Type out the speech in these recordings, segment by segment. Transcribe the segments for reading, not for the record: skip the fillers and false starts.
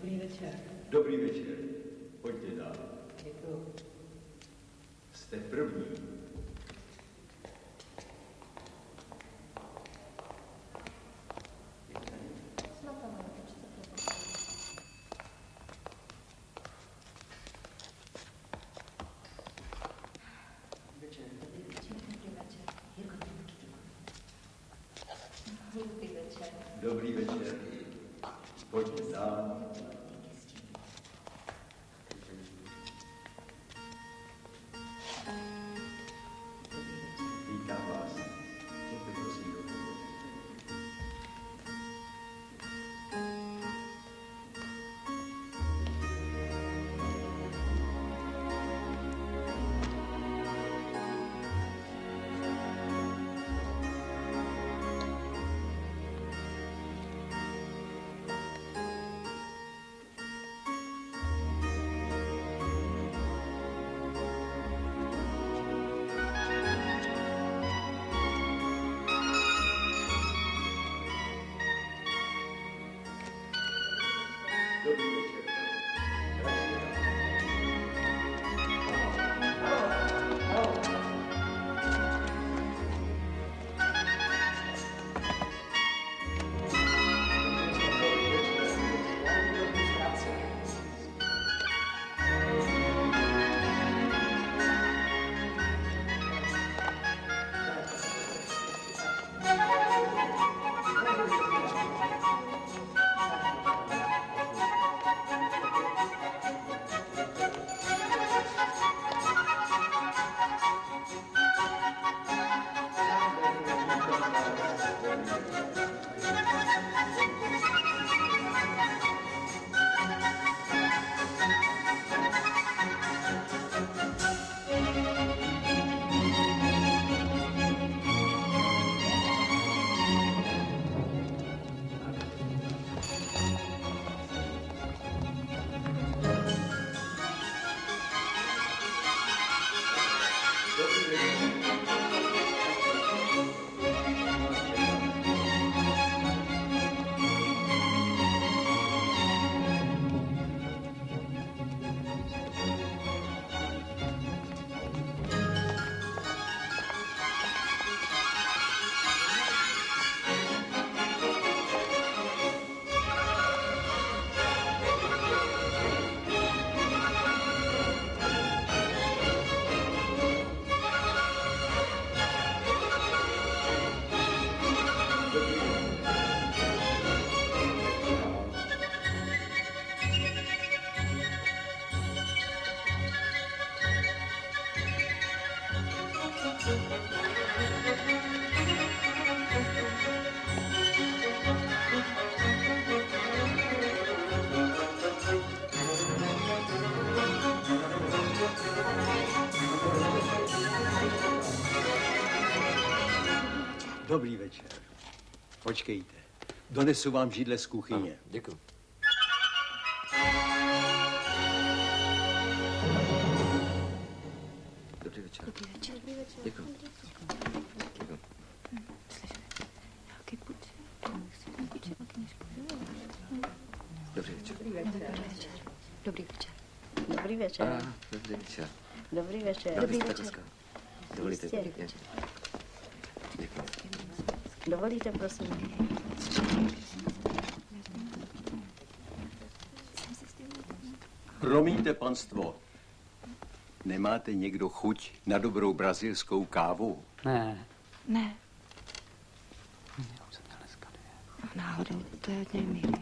Dobrý večer. Dobrý večer. Pojďte dál. Děkuju. Jste první. Dobrý večer. Pojďte dál. Vítám vás. Jděte prosím do toho. Dobrý večer. Počkejte. Donesu vám židle z kuchyně. Děkuji. Dobrý večer. Dobrý večer. Dobrý večer. Děkuji. Děkuji. Dobrý večer. Dobrý večer. Dobrý večer. Dobrý večer. Dobrý večer. Dobrý večer. Dovolíte? Děkuji. Dovolíte, prosím. Promiňte, panstvo. Nemáte někdo chuť na dobrou brazilskou kávu? Ne. Ne. Náhodou, to je od něj milý.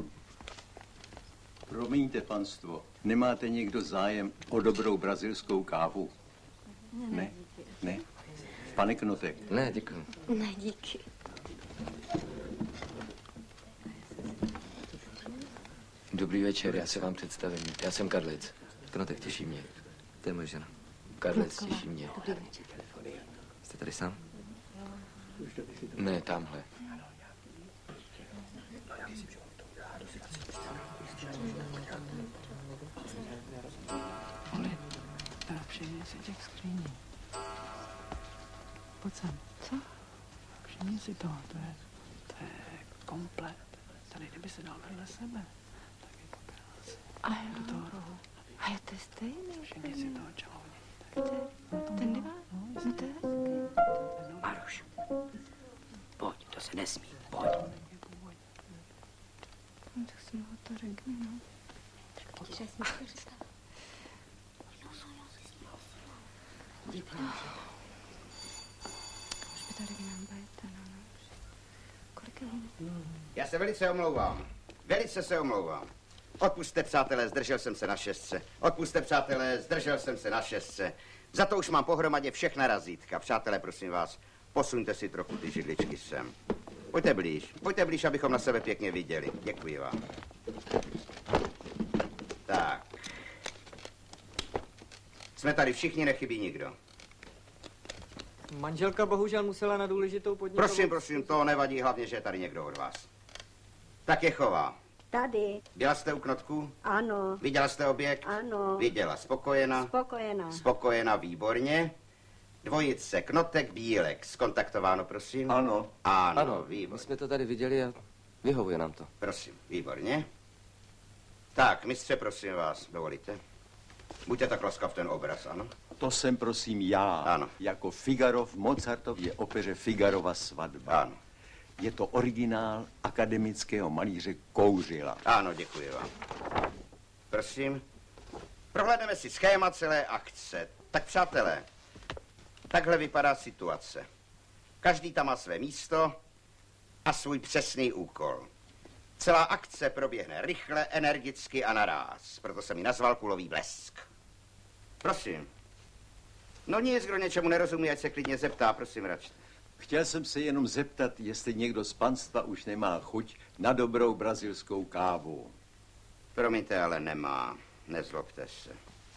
Promiňte, panstvo. Nemáte někdo zájem o dobrou brazilskou kávu? Ne. Ne. Pane Knotek. Ne, děkuji. Ne, díky. Dobrý večer, já se vám představím. Já jsem Karlic. Knotek, těší mě. To je moje žena. Karlic, těší mě. Dobrý večer. Jste tady sám? Ne, tamhle. Oli, všimni si těch skříní. Pojď sem. Co? Všimni si toho, to je komplet. Tady, kdyby se dal vedle sebe, tak je to krásné. nesmí. Pojď. No, tak si ho to řekni, no. Už by tady k nám bajete, no. Kolik je hodin? Já se velice omlouvám. Velice se omlouvám. Odpusťte, přátelé, zdržel jsem se na šestce. Odpusťte, přátelé, zdržel jsem se na šestce. Za to už mám pohromadě všechna razítka. Přátelé, prosím vás, posuňte si trochu ty židličky sem. Pojďte blíž, abychom na sebe pěkně viděli. Děkuji vám. Tak. Jsme tady všichni, nechybí nikdo. Manželka bohužel musela na důležitou podnikovou... Prosím, to nevadí, hlavně, že je tady někdo od vás. Tak je chová. Tady. Byla jste u Knotku? Ano. Viděla jste objekt? Ano. Viděla. Spokojená? Spokojená. Spokojená, výborně. Dvojice, Knotek, Bílek. Skontaktováno, prosím? Ano. Ano, výborně. my jsme to tady viděli a vyhovuje nám to. Prosím, výborně. Tak, mistře, prosím vás, dovolíte? Buďte tak laskav ten obraz, ano? To jsem prosím já. Ano. Jako Figaro v Mozartově opeře Figarova svatba. Ano. Je to originál akademického malíře Kouřila. Ano, děkuji vám. Prosím. Prohlédneme si schéma celé akce. Tak přátelé, takhle vypadá situace. Každý tam má své místo a svůj přesný úkol. Celá akce proběhne rychle, energicky a naráz. Proto jsem ji nazval Kulový blesk. Prosím. No nic, kdo něčemu nerozumí, ať se klidně zeptá, prosím, račte. Chtěl jsem se jenom zeptat, jestli někdo z panstva už nemá chuť na dobrou brazilskou kávu. Promiňte, ale nemá. Nezlobte se.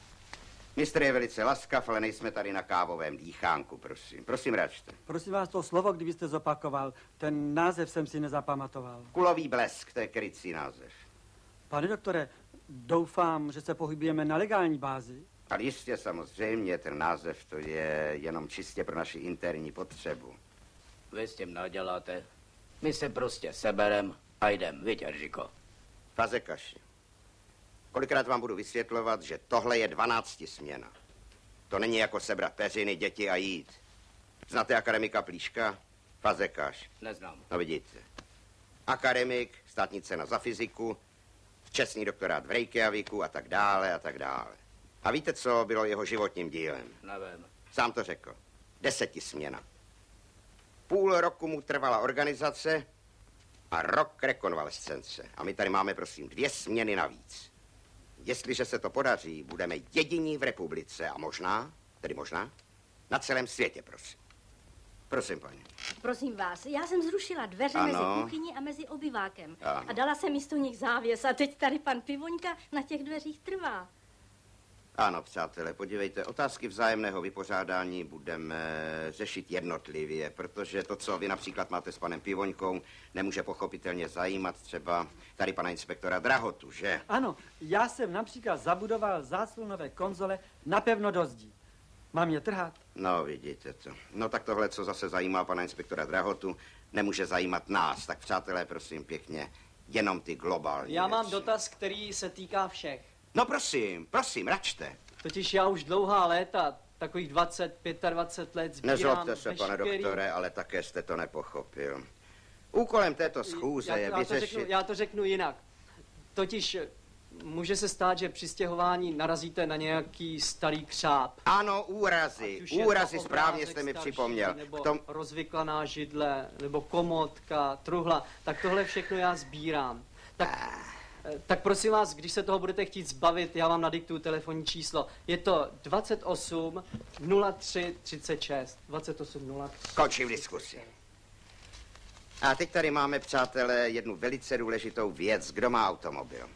Mistr je velice laskav, ale nejsme tady na kávovém dýchánku, prosím. Prosím, račte. Prosím vás, to slovo, kdybyste zopakoval, ten název jsem si nezapamatoval. Kulový blesk, to je krycí název. Pane doktore, doufám, že se pohybujeme na legální bázi. Ale jistě, samozřejmě, ten název to je jenom čistě pro naši interní potřebu. Vy s tím naděláte. My se prostě seberem a jdem, viď, Eržiko? Fazekaši, kolikrát vám budu vysvětlovat, že tohle je 12 směna. To není jako sebrat peřiny, děti a jít. Znáte akademika Plíška? Fazekaš. Neznám. No vidíte. Akademik, státní cena za fyziku, čestný doktorát v Reykjavíku a tak dále a tak dále. A víte, co bylo jeho životním dílem? Nevím. Sám to řekl. 10 směna. Půl roku mu trvala organizace a rok rekonvalescence. A my tady máme, prosím, 2 směny navíc. Jestliže se to podaří, budeme jediní v republice a možná, na celém světě, prosím. Prosím, paní. Prosím vás, já jsem zrušila dveře Ano. mezi kuchyní a mezi obyvákem. Ano. A dala jsem místo nich závěs a teď tady pan Pivoňka na těch dveřích trvá. Ano, přátelé, podívejte, otázky vzájemného vypořádání budeme řešit jednotlivě, protože to, co vy například máte s panem Pivoňkou, nemůže pochopitelně zajímat třeba tady pana inspektora Drahotu, že? Ano, já jsem například zabudoval záclonové konzole napevno do zdí. Mám je trhat? No, vidíte to. No tak tohle, co zase zajímá pana inspektora Drahotu, nemůže zajímat nás. Tak přátelé, prosím pěkně, jenom ty globální Já mám věci. dotaz, který se týká všech. No prosím, račte. Totiž já už dlouhá léta, takových 20, 25 let sbírám Nezlobte se, pane veškerý... doktore, ale také jste to nepochopil. Úkolem této schůze je vyřešit... Já to řeknu jinak. Totiž může se stát, že při stěhování narazíte na nějaký starý křáp. Ano, úrazy, Ať už je úrazy, to správně obrázek jste mi starší, připomněl. Nebo V tom... rozvyklaná židle, nebo komodka, truhla. Tak tohle všechno já sbírám. Tak prosím vás, když se toho budete chtít zbavit, já vám nadiktuju telefonní číslo. Je to 28 03 36. 28 03. Končím diskusi. A teď tady máme, přátelé, jednu velice důležitou věc. Kdo má automobil?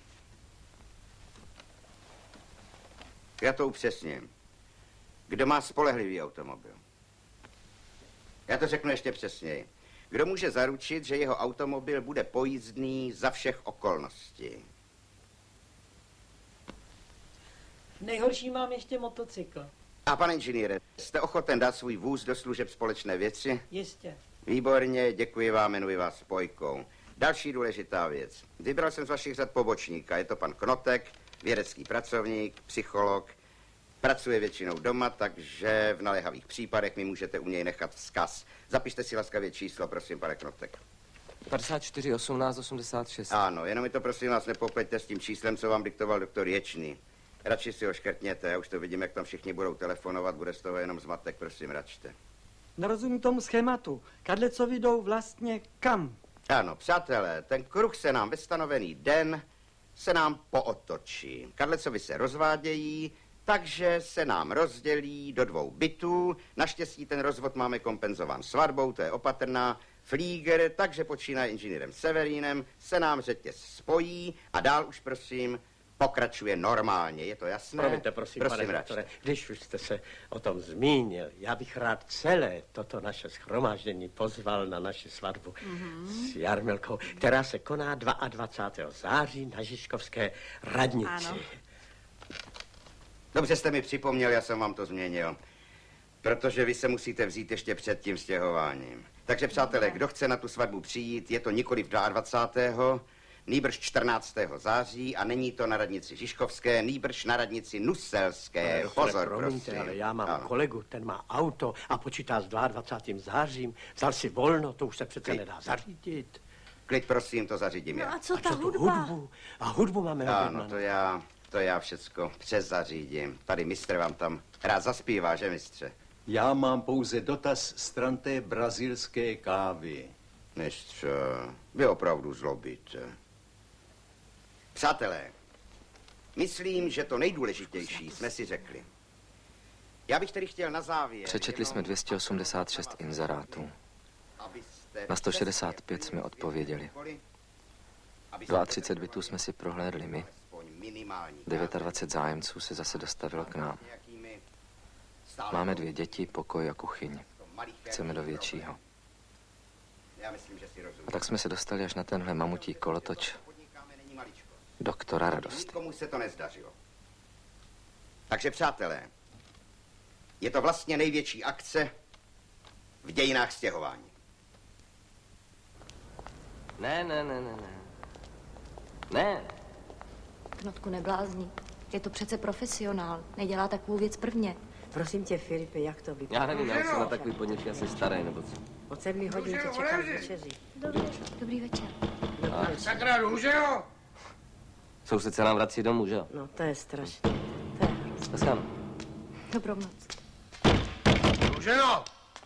Já to upřesním. Kdo má spolehlivý automobil? Já to řeknu ještě přesněji. Kdo může zaručit, že jeho automobil bude pojízdný za všech okolností? Nejhorší mám ještě motocykl. A pane inženýre, jste ochoten dát svůj vůz do služeb společné věci? Jistě. Výborně, děkuji vám, jmenuji vás Spojkou. Další důležitá věc. Vybral jsem z vašich řad pobočníka. Je to pan Knotek, vědecký pracovník, psycholog. Pracuje většinou doma, takže v naléhavých případech mi můžete u něj nechat vzkaz. Zapište si laskavě číslo, prosím, pane Knotek. 54 18 86. Ano, jenom mi to prosím vás nepopleťte s tím číslem, co vám diktoval doktor Ječný. Radši si ho škrtněte, já už to vidím, jak tam všichni budou telefonovat, bude z toho jenom zmatek, prosím, račte. Nerozumím tomu schématu. Kadlecovi jdou vlastně kam? Ano, přátelé, ten kruh se nám ve stanovený den se nám pootočí. Kadlecovi se rozvádějí, takže se nám rozdělí do 2 bytů. Naštěstí ten rozvod máme kompenzován svatbou, to je opatrná. Flíger, takže počínaje inženýrem Severínem, se nám řetěz spojí a dál už, prosím, pokračuje normálně. Je to jasné? Promiňte, prosím pane doktore, když už jste se o tom zmínil, já bych rád celé toto naše shromáždění pozval na naši svatbu s Jarmilkou, která se koná 22. září na Žižkovské radnici. Ano. Dobře jste mi připomněl, já jsem vám to změnil. Protože vy se musíte vzít ještě před tím stěhováním. Takže, přátelé, kdo chce na tu svatbu přijít, je to nikoli 22., nýbrž 14. září a není to na radnici Žižkovské, nýbrž na radnici Nuselské. Pozor, promiňte, prosím. ale já mám Ano. kolegu, ten má auto a počítá s 22. zářím. Vzal si volno, to už se přece nedá zařídit. Klid, prosím, to zařídím já. No a co ta tu hudba? hudbu? A hudbu máme Ano, objednanou. to já všecko přezařídím. Tady mistr vám tam rád zaspívá, že mistře? Já mám pouze dotaz stran té brazilské kávy. Mistře, vy opravdu zlobíte. Přátelé, myslím, že to nejdůležitější jsme si řekli. Já bych tedy chtěl na závěr... Přečetli jsme 286 inzerátů. Na 165 jsme odpověděli. 32 bytů jsme si prohlédli my. 29 zájemců se zase dostavilo k nám. Máme 2 děti, pokoj a kuchyň. Chceme do většího. A tak jsme se dostali až na tenhle mamutí kolotoč doktora Radosti. Nikomu se to nezdařilo. Takže, přátelé, je to vlastně největší akce v dějinách stěhování. Ne. Ne. Knotku, neblázni. Je to přece profesionál. Nedělá takovou věc prvně. Prosím tě, Filipe, jak to vypadá? Já nevím, já jsem na takový podnik asi starý, nebo co. Od 7 hodin tě čekám k večeři. Dobrý večer. Sakra, růžeho! Soused se nám vrací domů, že jo? No, to je strašné. To je hrozné. Naschledanou. Dobrou noc. Růženo!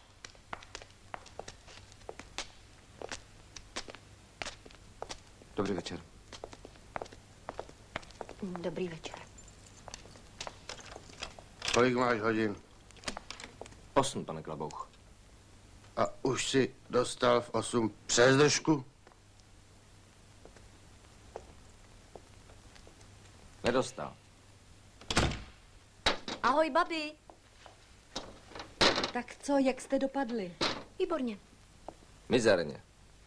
Dobrý večer. Dobrý večer. Kolik máš hodin? 8, pane Klabouch. A už si dostal v 8 přes držku? Nedostal. Ahoj, babi. Tak co, jak jste dopadli? Výborně. Mizerně.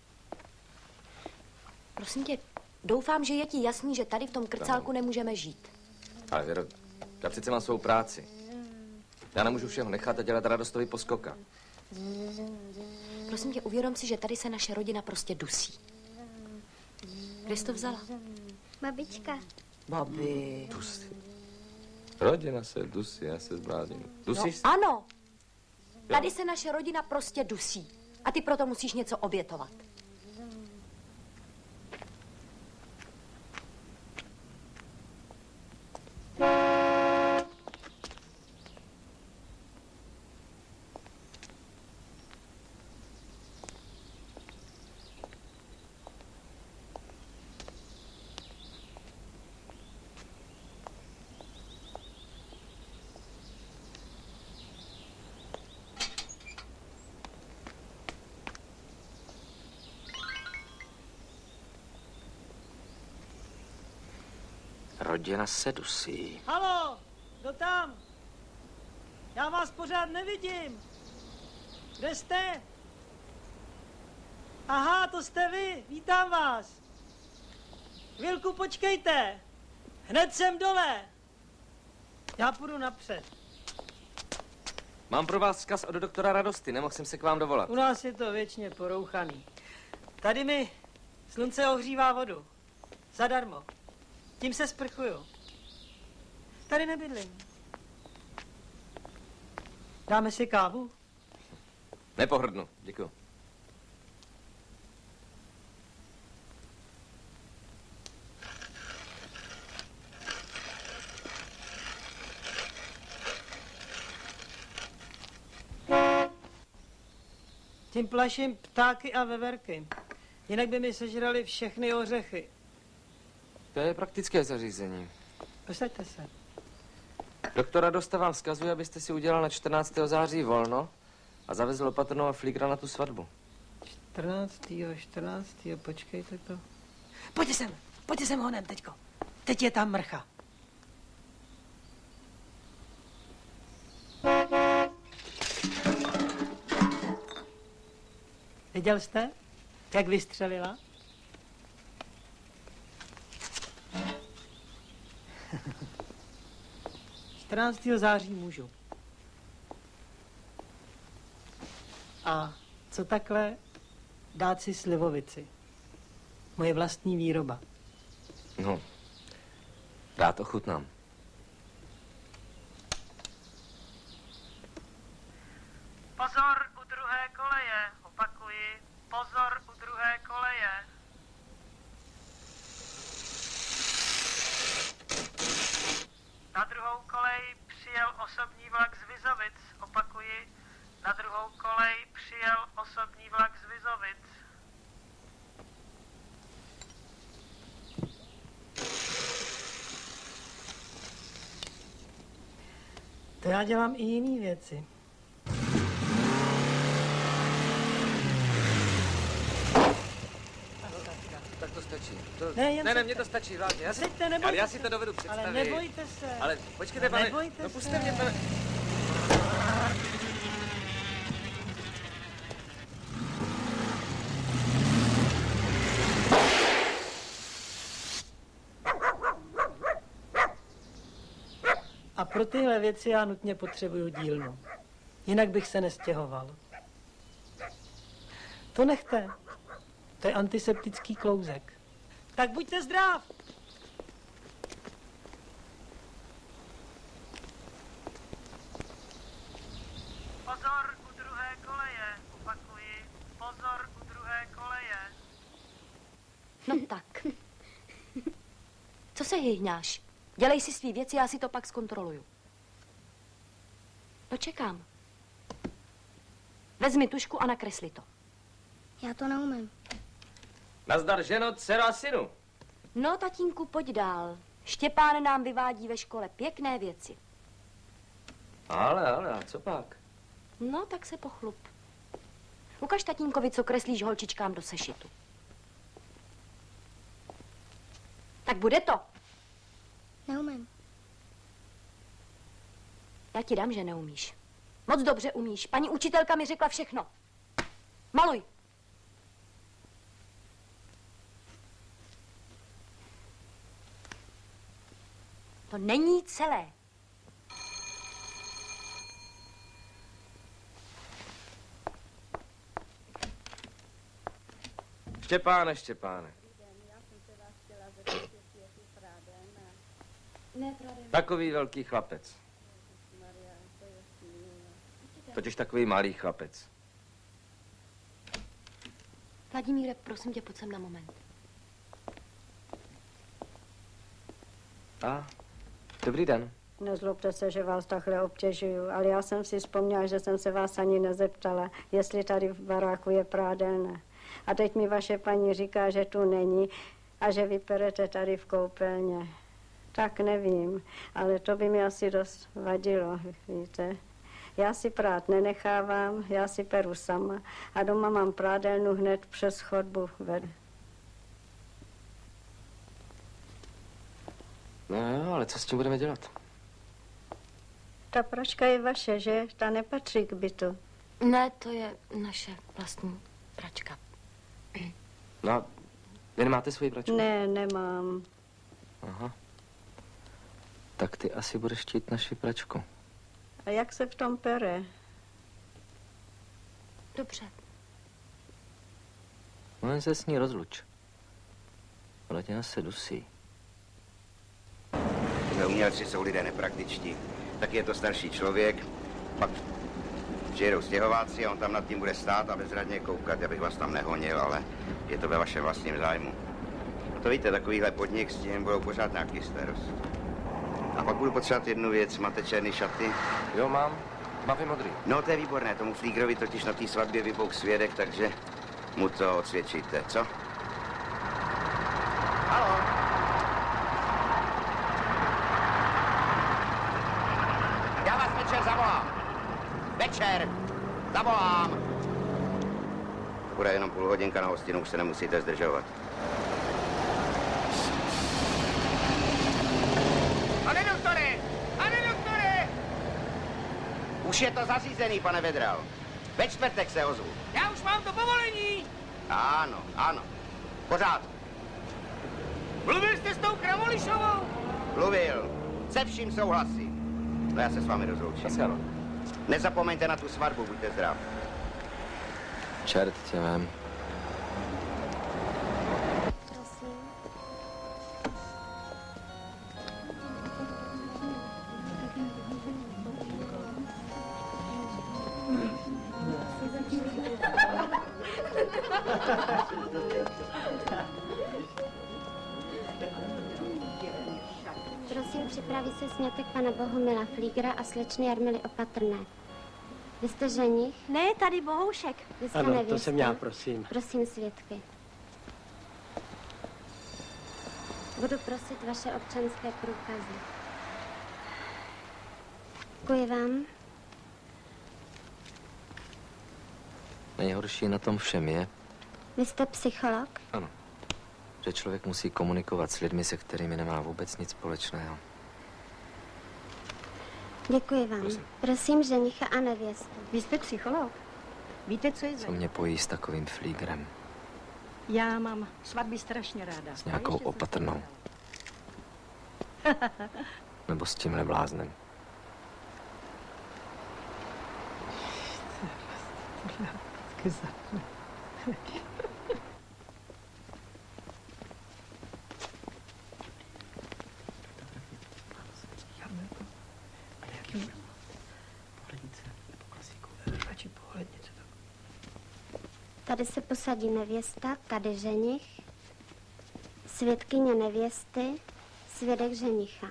Prosím tě, doufám, že je ti jasný, že tady v tom krcálku nemůžeme žít. Ale Věro, já přece mám svou práci. Já nemůžu všeho nechat a dělat Radostovi poskoka. Prosím tě, uvědom si, že tady se naše rodina prostě dusí. Kde jsi to vzala? Babička. Babi. Dusí. Rodina se dusí, já se zblázním. Dusíš? No, ano. Tady se naše rodina prostě dusí. A ty proto musíš něco obětovat. Rodina se dusí. Haló, kdo tam? Já vás pořád nevidím. Kde jste? Aha, to jste vy, vítám vás. Chvilku počkejte, hned jsem dole. Já půjdu napřed. Mám pro vás vzkaz od doktora Radosti, nemohl jsem se k vám dovolat. U nás je to věčně porouchaný. Tady mi slunce ohřívá vodu. Zadarmo. Tím se sprchuju. Tady nebydlím. Dáme si kávu? Nepohrdnu, děkuju. Tím plaším ptáky a veverky. Jinak by mi sežrali všechny ořechy. To je praktické zařízení. Posaďte se. Doktor Radosta vám vzkazuje, abyste si udělal na 14. září volno a zavezl opatrnou a flígra na tu svatbu. 14. počkejte to. Pojďte sem honem teďko. Teď je tam mrcha. Viděl jste, jak vystřelila? září můžu. A co takhle dát si slivovici? Moje vlastní výroba. No, rád ochutnám. Pozor u druhé koleje, opakuji, pozor u druhé koleje. Na druhou kolej přijel osobní vlak z Vizovic, opakuji, na druhou kolej přijel osobní vlak z Vizovic. To já dělám i jiný věci. Tak to stačí. Ne, mně to stačí, hlavně. Ale já si to dovedu představit. Ale nebojte se. Ale počkejte, pane, nebojte puste se. mě, pane. A pro tyhle věci já nutně potřebuju dílnu. Jinak bych se nestěhoval. To nechte. To je antiseptický klouzek. Tak buďte zdrav! Pozor u druhé koleje, opakuji. Pozor u druhé koleje. No tak. Co se hyhňáš? Dělej si svý věci, já si to pak zkontroluju. Počekám. Vezmi tušku a nakresli to. Já to neumím. Nazdar, ženo, dcero a synu. No, tatínku, pojď dál. Štěpán nám vyvádí ve škole pěkné věci. Ale, a co pak? No, tak se pochlup. Ukaž tatínkovi, co kreslíš holčičkám do sešitu. Tak bude to. Neumím. Já ti dám, že neumíš. Moc dobře umíš. Paní učitelka mi řekla všechno. Maluj. To není celé. Štěpáne. Takový velký chlapec. Totiž takový malý chlapec. Vladimíre, prosím tě, pojď sem na moment. Dobrý den. Nezlobte se, že vás takhle obtěžuju, ale já jsem si vzpomněla, že jsem se vás ani nezeptala, jestli tady v baráku je prádelna. A teď mi vaše paní říká, že tu není a že vy perete tady v koupelně. Tak nevím, ale to by mi asi dost vadilo, víte. Já si prát nenechávám, já si peru sama a doma mám prádelnu hned přes chodbu ved. No jo, ale co s tím budeme dělat? Ta pračka je vaše, že? Ta nepatří k bytu. Ne, to je naše vlastní pračka. No a vy nemáte svoji pračku? Ne, nemám. Aha. Tak ty asi budeš chtít naši pračku. A jak se v tom pere? Dobře. No jen se s ní rozluč. Ona tě se dusí. Umělci jsou lidé nepraktičtí. Tak je to starší člověk, pak Přijedou stěhováci a on tam nad tím bude stát a bezradně koukat, abych vás tam nehonil, ale je to ve vašem vlastním zájmu. A to víte, takovýhle podnik, s tím budou pořád nějaký starost. A pak budu potřebovat jednu věc. Máte černý šaty? Jo, mám. Mavy modrý. No, to je výborné. Tomu flígrovi totiž na té svatbě vybouk svědek, takže mu to odsvědčíte, co? Haló? Já vás večer zavolám. Večer! Zavolám! Bude jenom půl hodinka na hostinu, už se nemusíte zdržovat. Pane doktore! Pane doktore! Už je to zařízený, pane Vedral. Ve čtvrtek se ozvu. Já už mám to povolení. Ano, ano. Pořád. Mluvil jste s tou Kramolišovou? Mluvil. Se vším souhlasím. No já se s vámi rozloučím. Nezapomeňte na tu svatbu, buďte zdrav. Čert tě vem. Prosím, připraví se sňatek pana Bohumila Flígra a slečny Jarmily Opatrné. Vy jste ženich? Ne, tady Bohoušek. Vy jste Ano, nevěsta. to jsem já, prosím. Prosím, svědky. Budu prosit vaše občanské průkazy. Děkuji vám. Nejhorší na tom všem je, Vy jste psycholog? ano, že člověk musí komunikovat s lidmi, se kterými nemá vůbec nic společného. Děkuji vám. Prosím ženicha a nevěstu. Vy jste psycholog? Víte, co je Co mě pojí s takovým flígrem, Já mám svatby strašně ráda. s nějakou Opatrnou. Nebo s tímhle bláznem. Tady se posadí nevěsta, tady ženich, svědkyně nevěsty, svědek ženicha.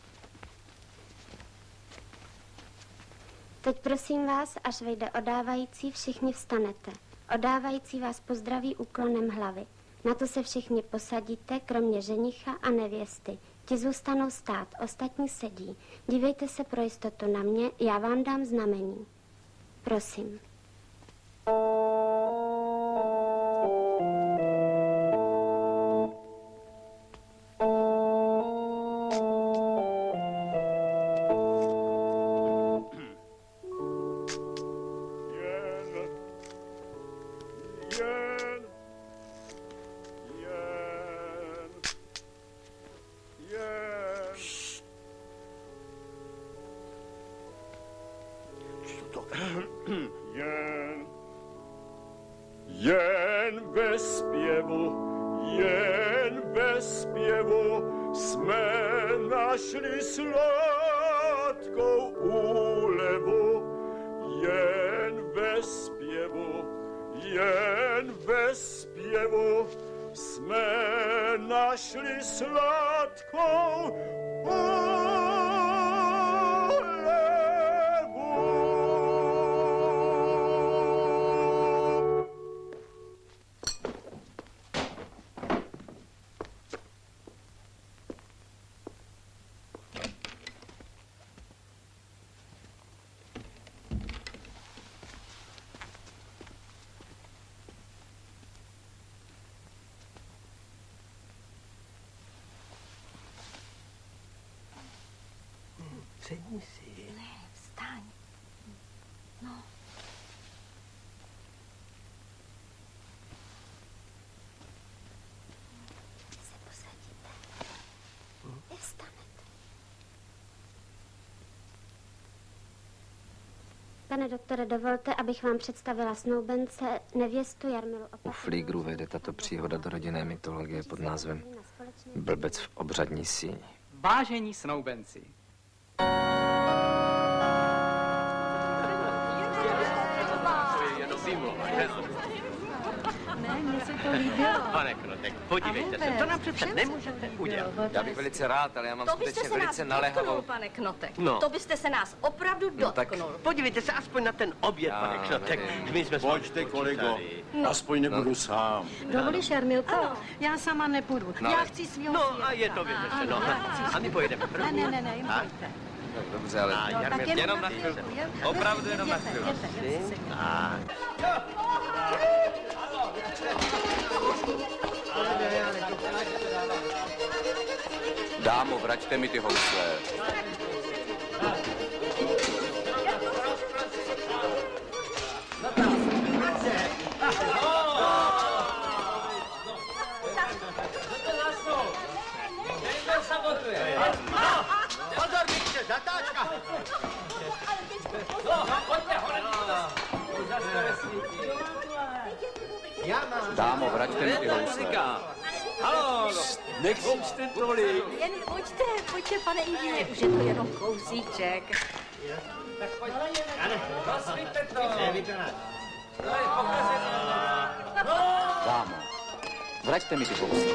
Teď prosím vás, až vejde odávající, všichni vstanete. Odávající vás pozdraví úklonem hlavy. Na to se všichni posadíte, kromě ženicha a nevěsty. Ti zůstanou stát, ostatní sedí. Dívejte se pro jistotu na mě, já vám dám znamení. Prosím. Jen ve zpěvu jsme našli sladkou úlevu. Jen ve zpěvu jsme našli sladkou úlevu. Sedni si. Ne, vstaň. No. Se posadíte. Vstanete. Pane doktore, dovolte, abych vám představila snoubence, nevěstu Jarmilu Opatrnou. U flígrů vejde tato příhoda do rodinné mytologie pod názvem Blbec v obřadní síni. Vážení snoubenci, simulovat. Ne, mně se to líbilo. Pane Knotek, podívejte se, to nám přece nemůžete udělat. Já bych velice rád, ale já mám To byste skutečně se nás velice naléhavou... dotknul, pane Knotek. No. To byste se nás opravdu dotknul. Podívejte se aspoň na ten oběd, pane Knotek. My jsme Pojďte, kolego, aspoň nebudu sám. Dovolíš, Jarmilko? Já sama nepůjdu. No, Já ale- chci svýho No světa. a je to vyřešeno. A my pojedeme první. Ne, jen pojďte. Dobře, ale... A Jarmil, jenom na chvilku. Opravdu jenom na chvilku. Dámo, vraťte mi ty housle. Pozor, Vikče, zatáčka! Dámo, vraťte mi ty housle. Halo, nekřičte tolik. Jen pojďte, pane inženýře, už je to jenom kousíček. Rozsvíťte to. Dámo, vraťte mi ty housle.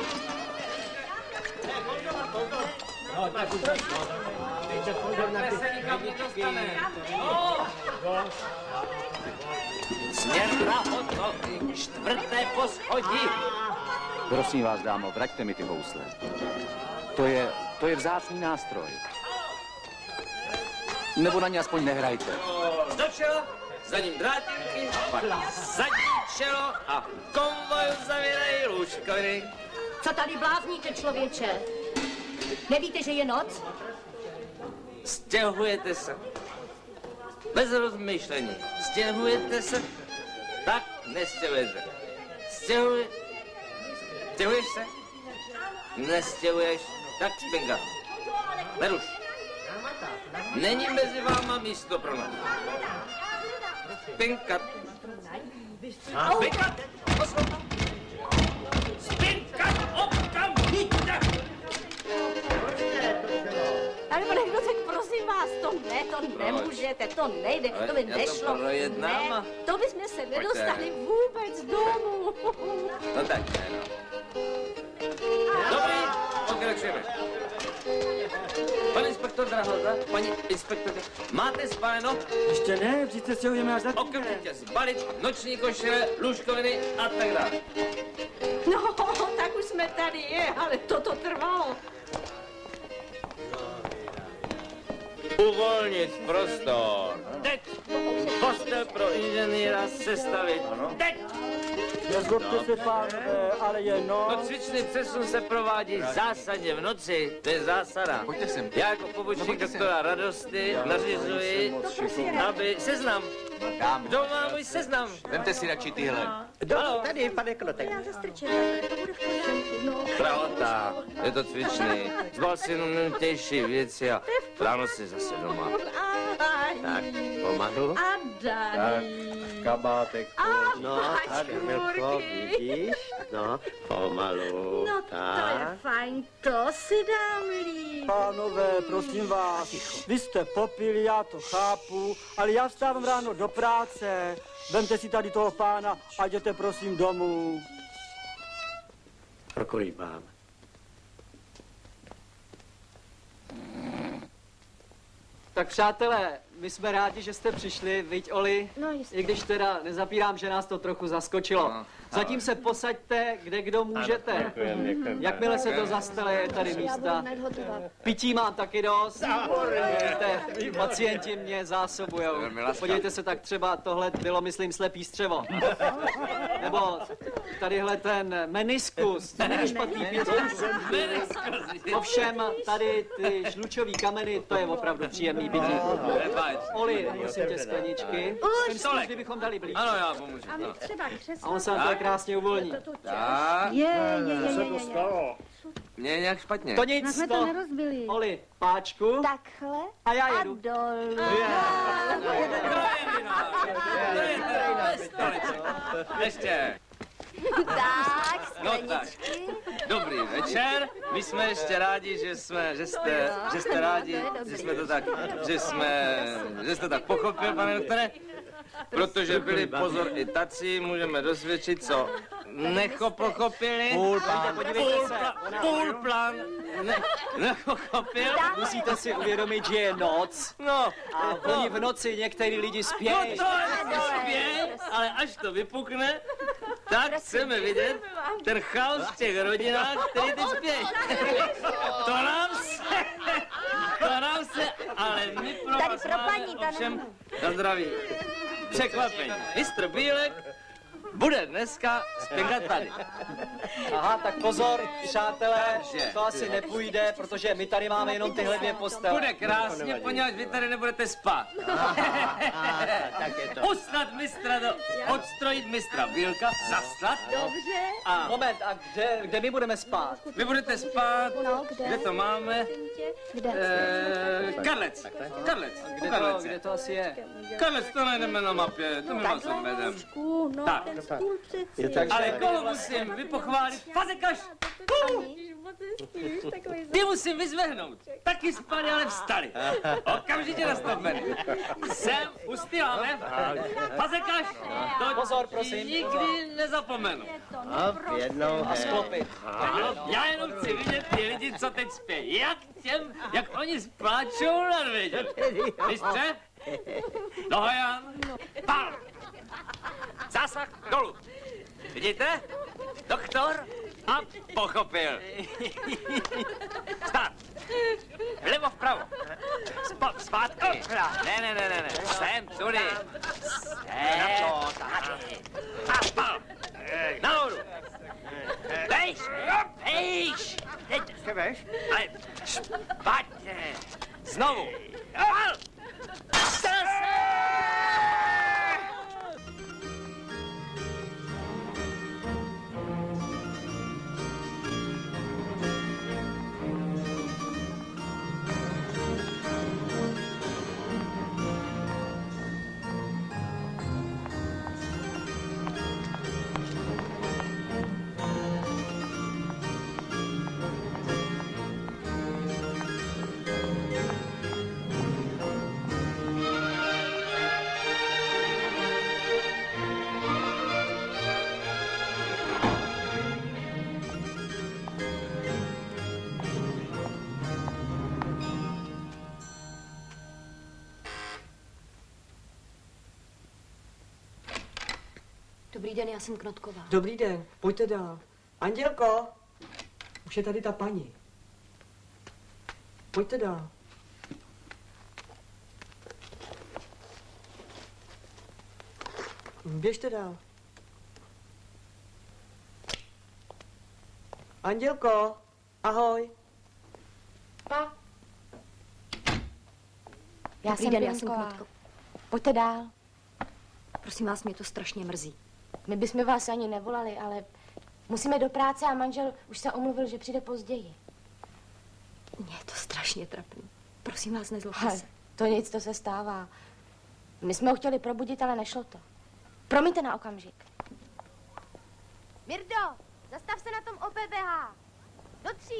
Směr na hotový, čtvrté poschodí. Prosím vás, dámo, vraťte mi ty housle. To je vzácný nástroj. Nebo na ně aspoň nehrajte. Do čela, za ním drátinky, pak zadní čelo a konvoju zavírají lůžkoviny. Co tady blázníte, člověče? Nevíte, že je noc? Stěhujete se. Bez rozmýšlení. Stěhujete se, tak nestěhujete. Stěhuješ se? Nestěhuješ, tak spinka. Neruš. Není mezi váma místo pro nás. Spinkat. Spinkat! Spinkat okamžitě! Ale pane Knotek, prosím vás, to nemůžete, to nejde, to by Já to nešlo. projednám Ne, a- to bychom se nedostali vůbec domů. No tak ne, no. Dobrý, pokračujeme. Pane inspektor Drahota, paní inspektorka, máte spáleno? Ještě ne, vždyť se stěhujeme až za týden. Okamžitě zbalit noční košile, lůžkoviny a tak dále. No, tak už jsme tady, ale toto trvalo. Uvolnit prostor. Teď! Postel pro inženýra sestavit. Teď! Nezlobte se, pánové, ale jenom... No cvičný přesun se provádí zásadně v noci. To je zásada. Pojďte sem. Já jako pobočník doktora Radosty nařizuji, aby seznam. Dámo. Kdo má můj seznam? Vemte si radši tyhle. Tady, pane Knotek. Pravota, je to cvičný. Zbal si jenom nejtější věci a ráno si zase doma. Tak, pomalu. A Dani. Kabátek. A No, tady, Milko, vidíš? No, pomalu. No to je fajn, to si dám líp. Pánové, prosím vás, vy jste popili, já to chápu, ale já vstávám ráno do práce. Vemte si tady toho pána a jděte prosím domů. Pro kolik mám? Tak přátelé, my jsme rádi, že jste přišli, viď Oli? No jistě. I když teda nezapírám, že nás to trochu zaskočilo. No, Zatím se posaďte, kde kdo můžete. Děkujeme. Jakmile se to zastane, je tady místa. Pití mám taky dost. Víte, pacienti mě zásobujou. Podívejte se, tak třeba tohle bylo, myslím, slepý střevo. Nebo tadyhle ten meniskus. To není špatný pití. Ovšem, tady ty žlučový kameny, to je opravdu příjemný pití. Oli, prosím tě, skleničky. Ten kdybychom dali blíž. Ano, já pomůžu. A my třeba křeslo. A on se nám to krásně uvolní. Tak, Je. mě je nějak špatně. To nic, My jsme to nerozbili. Oli, páčku. Takhle A já a jedu. dolů. Ještě. Tak, No tak. Dobrý večer. My jsme ještě rádi, že jste rádi, že jsme to tak, že jste tak pochopil, pane doktore. protože byli pozor i tací, můžeme dosvědčit, co nepochopili. Půl plán nepochopil. Musíte si uvědomit, že je noc. No. A oni v noci některý lidi spějí. No to spějí, ale až to vypukne, tak chceme vidět ten chaos v těch rodinách, který teď spějí. To nám se, ale my pro vás máme ovšem na zdraví překvapení. Mistr Bílek bude dneska spěchat tady. Aha, tak pozor, přátelé, to asi nepůjde, protože my tady máme jenom tyhle dvě postele. Bude krásně, poněvadž vy tady nebudete spát. Uslat mistra, odstrojit mistra Bílka, zaslat. Dobře. A moment, a kde my budeme spát? Vy budete spát, no, kde to máme? Karlec. Kde to asi je? Karlec, to najdeme na mapě, to my vás obvedeme. Tak. Ale koho musím vypochválit? Fazekaš! Ty musím vyzvehnout. Taky spali, ale vstali. Okamžitě nastavení. Sem ustýláme. Fazekaš! Pozor, prosím. Nikdy nezapomenu. A sklopit. Já jenom chci vidět ty lidi, co teď spějí. Jak oni spláčou nad vědět. Mistře? Dohojan. Pál! Zásah dolů. Vidíte? Doktor a pochopil. Stát. Vlevo vpravo. Zpátky. Ne. Sem, tudy. Sem. A spal. Nahoru. Vejš. Teď. Ale špatně. Znovu. Pal. Dobrý den, já jsem Knotková. Dobrý den, pojďte dál. Andělko, už je tady ta paní. Pojďte dál. Běžte dál. Andělko, ahoj. Pa. Já jsem Knotková. Pojďte dál. Prosím vás, mě to strašně mrzí. My bychom vás ani nevolali, ale musíme do práce a manžel už se omluvil, že přijde později. Mně je to strašně trapný. Prosím vás, nezlobte se. To nic, to se stává. My jsme ho chtěli probudit, ale nešlo to. Promiňte na okamžik. Mirdo, zastav se na tom OPBH. Do 3.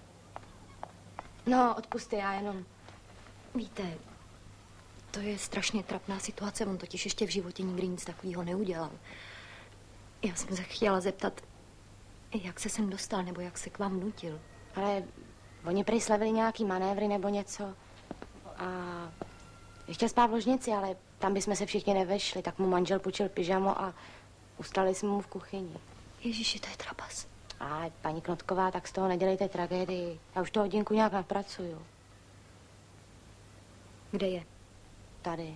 No, odpuste, já jenom. Víte, to je strašně trapná situace, on totiž ještě v životě nikdy nic takového neudělal. Já jsem se chtěla zeptat, jak se sem dostal, nebo jak se k vám nutil. Ale oni prý slavili nějaký manévry nebo něco. A chtěl spát v ložnici, ale tam bychom se všichni nevešli, tak mu manžel půjčil pyžamo a ustali jsme mu v kuchyni. Ježiši, to je trapas. A paní Knotková, tak z toho nedělejte tragédii. Já už to hodinku nějak napracuju. Kde je? Tady.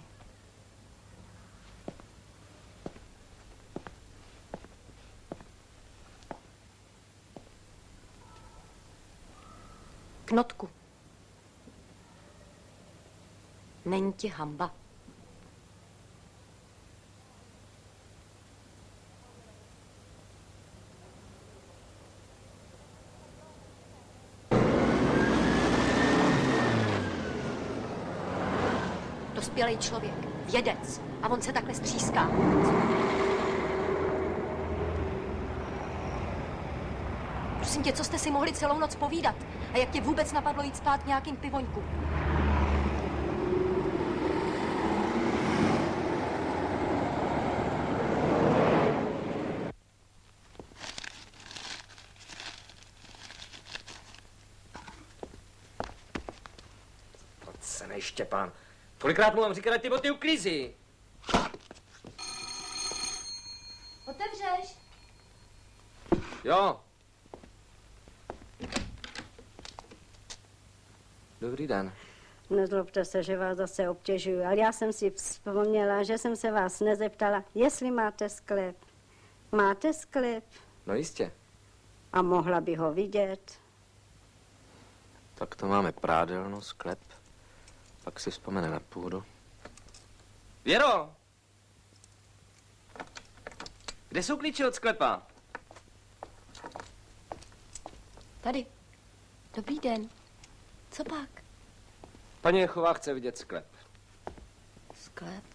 Knotku. Není ti hamba? Dospělý člověk, vědec, a on se takhle stříská. Prosím tě, co jste si mohli celou noc povídat? A jak tě vůbec napadlo jít spát k nějakým pivoňku? Zatracenej Štěpán. Kolikrát mu mám říkat, ty boty uklízí? Otevřeš? Jo. Dobrý den. Nezlobte se, že vás zase obtěžuju, ale já jsem si vzpomněla, že jsem se vás nezeptala, jestli máte sklep. Máte sklep? No jistě. A mohla by ho vidět? Tak to máme prádelnu, sklep. Pak si vzpomene na půdu. Věro! Kde jsou klíče od sklepa? Tady. Dobrý den. Co pak? Paní Jechová chce vidět sklep. Sklep?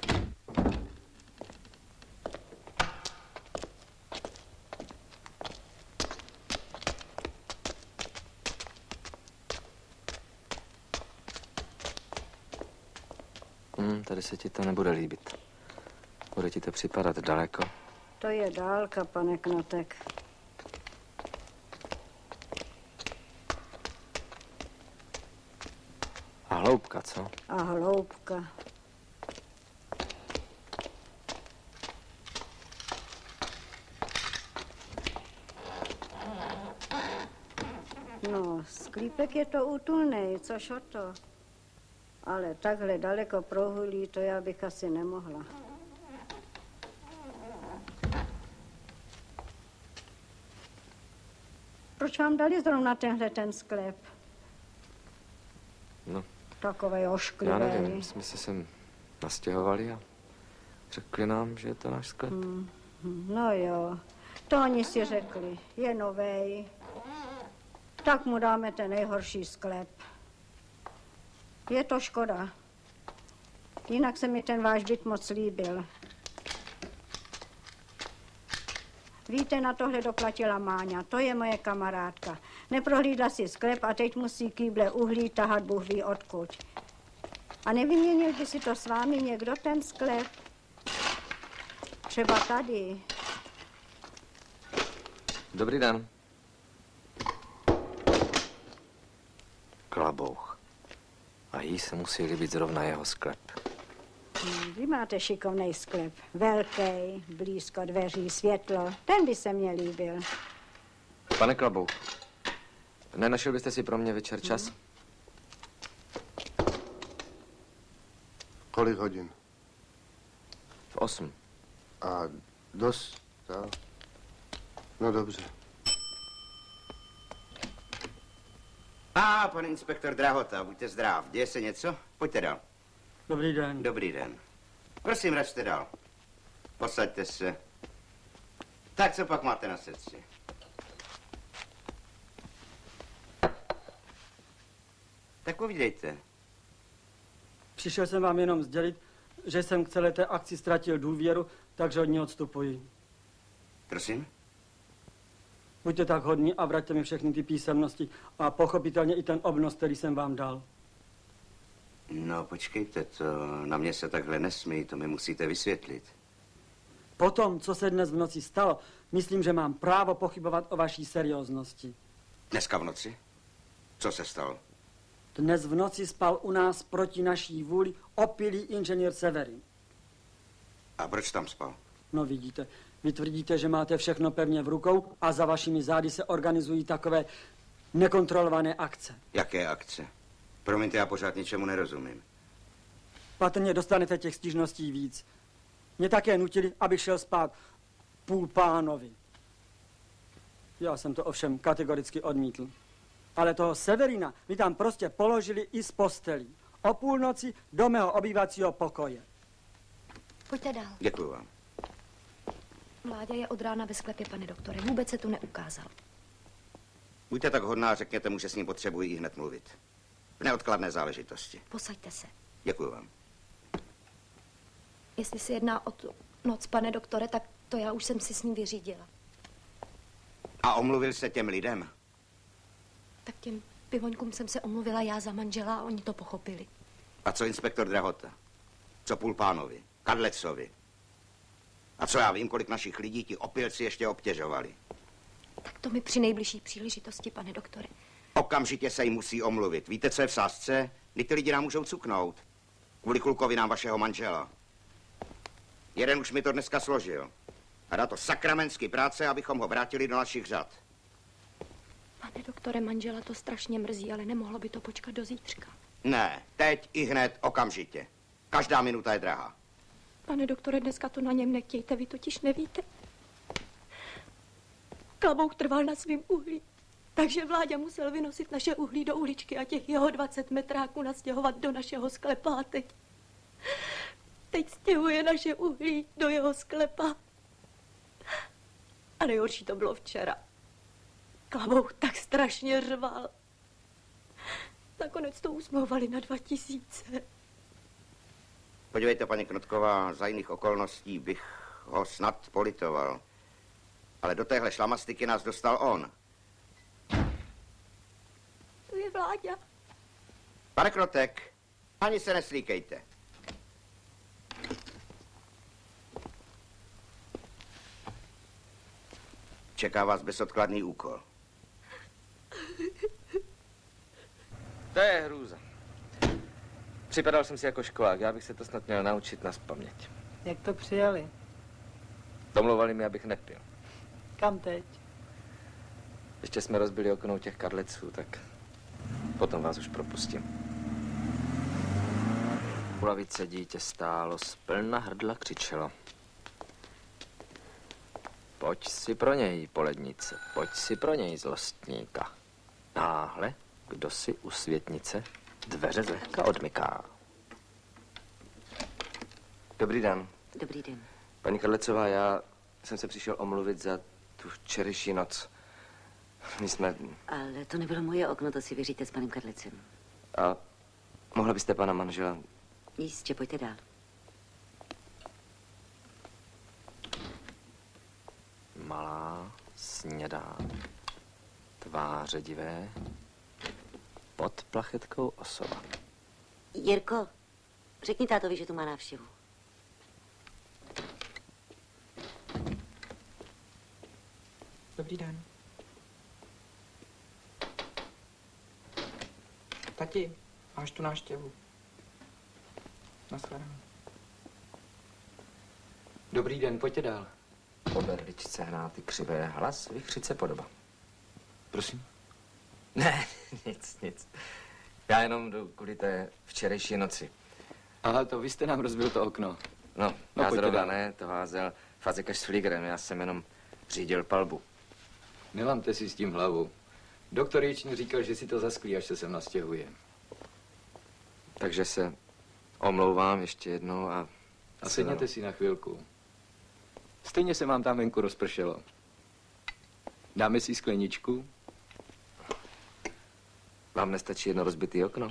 Tady se ti to nebude líbit. Bude ti to připadat daleko. To je dálka, pane Knotek. A hloubka, co? A hloubka. No, sklípek je to útulnej, což o to. Ale takhle daleko prohulí, to já bych asi nemohla. Proč vám dali zrovna tenhle ten sklep? No. Takovej ošklivý. Já nevím, jsme se sem nastěhovali a řekli nám, že je to náš sklep. No jo, to oni si řekli, je novej. Tak mu dáme ten nejhorší sklep. Je to škoda. Jinak se mi ten váš byt moc líbil. Víte, na tohle doplatila Máňa, to je moje kamarádka. Neprohlídla si sklep a teď musí kýble uhlí tahat Bůh ví odkud. A nevyměnil by si to s vámi někdo ten sklep? Třeba tady. Dobrý den. Klabouch. A jí se musí líbit zrovna jeho sklep. Vy máte šikovnej sklep. Velký, blízko dveří, světlo. Ten by se mně líbil. Pane Klabouch, nenašel byste si pro mě večer čas? Kolik hodin? V 8. A dost, no dobře. Pan inspektor Drahota, buďte zdrav. Děje se něco? Pojďte dál. Dobrý den. Dobrý den. Prosím, račte dál. Posaďte se. Tak, co pak máte na srdci? Tak povídejte. Přišel jsem vám jenom sdělit, že jsem k celé té akci ztratil důvěru, takže od ní odstupuji. Prosím? Buďte tak hodní a vraťte mi všechny ty písemnosti a pochopitelně i ten obnos, který jsem vám dal. No, počkejte, to na mě se takhle nesmí, to mi musíte vysvětlit. Po tom, co se dnes v noci stalo, myslím, že mám právo pochybovat o vaší serióznosti. Dneska v noci? Co se stalo? Dnes v noci spal u nás proti naší vůli opilý inženýr Severin. A proč tam spal? No vidíte, vy tvrdíte, že máte všechno pevně v rukou a za vašimi zády se organizují takové nekontrolované akce. Jaké akce? Promiňte, já pořád ničemu nerozumím. Patrně dostanete těch stížností víc. Mě také nutili, abych šel spát Půlpánovi. Já jsem to ovšem kategoricky odmítl. Ale toho Severina mi tam prostě položili i z postelí. O půlnoci do mého obývacího pokoje. Pojďte dál. Děkuju vám. Mláďa je od rána ve sklepě, pane doktore. Vůbec se tu neukázal. Buďte tak hodná, řekněte mu, že s ním potřebuji hned mluvit. V neodkladné záležitosti. Posaďte se. Děkuju vám. Jestli se jedná o tu noc, pane doktore, tak to já už jsem si s ním vyřídila. A omluvil se těm lidem? Tak těm pivoňkům jsem se omluvila já za manžela a oni to pochopili. A co inspektor Drahota? Co Půlpánovi? Kadlecovi? A co já vím, kolik našich lidí ti opilci ještě obtěžovali? Tak to mi při nejbližší příležitosti, pane doktore. Okamžitě se jí musí omluvit. Víte, co je v sázce? Ty lidi nám můžou cuknout. Kvůli klukovinám vašeho manžela. Jeden už mi to dneska složil. A dá to sakramentsky práce, abychom ho vrátili do našich řad. Pane doktore, manžela to strašně mrzí, ale nemohlo by to počkat do zítřka. Ne, teď i hned, okamžitě. Každá minuta je drahá. Pane doktore, dneska to na něm nechtějte, vy totiž nevíte. Klabouk trval na svým uhlí, takže Vláďa musel vynosit naše uhlí do uličky a těch jeho 20 metráků nastěhovat do našeho sklepa a teď stěhuje naše uhlí do jeho sklepa. A nejhorší to bylo včera. Klabouk tak strašně řval. Nakonec to usmlouvali na 2000. Podívejte, paní Knotková, za jiných okolností bych ho snad politoval. Ale do téhle šlamastiky nás dostal on. To je Vláďa. Pane Knotek, ani se neslíkejte. Čeká vás bezodkladný úkol. To je hrůza. Připadal jsem si jako školák, já bych se to snad měl naučit nazpaměť. Jak to přijali? Domlouvali mi, abych nepil. Kam teď? Ještě jsme rozbili okno u těch Karleců, tak potom vás už propustím. U lavice dítě stálo, splna hrdla křičelo. Pojď si pro něj, polednice, pojď si pro něj, zlostníka. Náhle, kdo si u světnice dveře zlehka odmyká. Dobrý den. Dobrý den. Paní Karlecová, já jsem se přišel omluvit za tu včerejší noc. My jsme... Ale to nebylo moje okno, to si věříte s panem Karlecem. A mohla byste pana manžela... Jistě, pojďte dál. Malá, snědá, tváře divé, pod plachetkou osoba. Jirko, řekni tátovi, že tu má návštěvu. Dobrý den. Tati, máš tu návštěvu. Naschledanou. Dobrý den, pojďte dál. Po berličce hnáty křivé, hlas vichřice podoba. Prosím? Ne, nic. Já jenom jdu kvůli té včerejší noci. Aha, to vy jste nám rozbil to okno. No já zrovna ne, to házel Fazekas s Fligrem, já jsem jenom řídil palbu. Nelamte si s tím hlavu. Doktor Jičný říkal, že si to zasklí, až se sem nastěhuje. Takže se omlouvám ještě jednou a sedněte si na chvilku. Stejně se vám tam venku rozpršelo. Dáme si skleničku? Vám nestačí jedno rozbitý okno?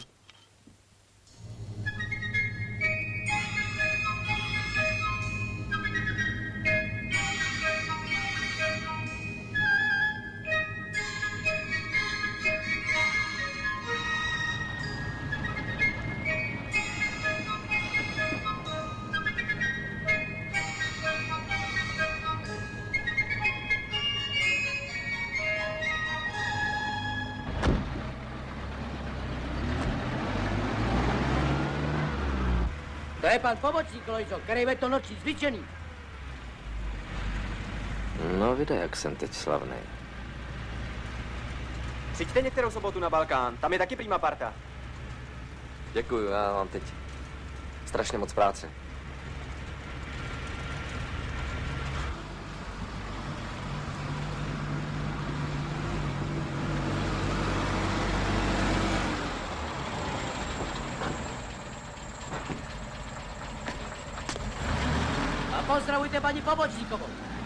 To je pan pomocník, Lojzo, který je to noční cvičený. No, vidě, jak jsem teď slavný. Přijďte některou sobotu na Balkán, tam je taky prima parta. Děkuju, já mám teď strašně moc práce. Pozdravujte paní pomocníkovou.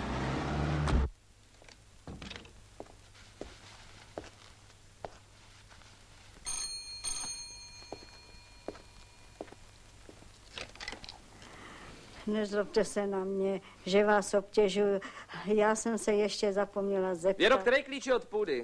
Nezlobte se na mě, že vás obtěžuju. Já jsem se ještě zapomněla zeptat. Věro, který klíč je od půdy?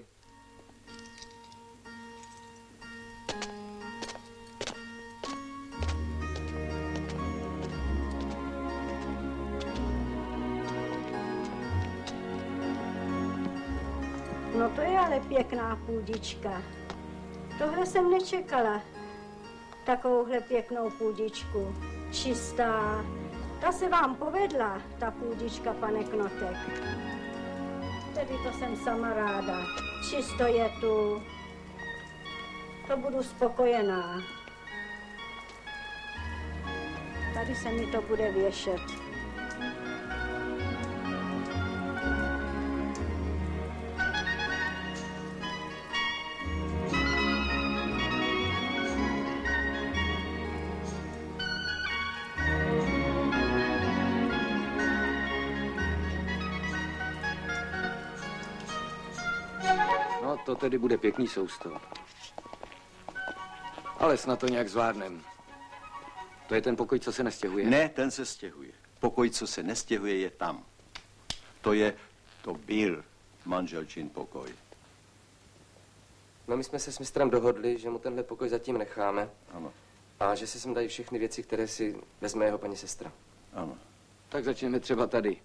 No to je ale pěkná půdička. Tohle jsem nečekala. takovouhle pěknou půdičku. Čistá. Ta se vám povedla, ta půdička, pane Knotek. Tedy to jsem sama ráda. Čisto je tu. To budu spokojená. Tady se mi to bude věšet. No, to tedy bude pěkný sousto. Ale snad to nějak zvládnem. To je ten pokoj, co se nestěhuje? Ne, ten se stěhuje. Pokoj, co se nestěhuje, je tam. To byl manželčin pokoj. No, my jsme se s mistrem dohodli, že mu tenhle pokoj zatím necháme. Ano. A že si sem dají všechny věci, které si vezme jeho paní sestra. Ano. Tak začneme třeba tady.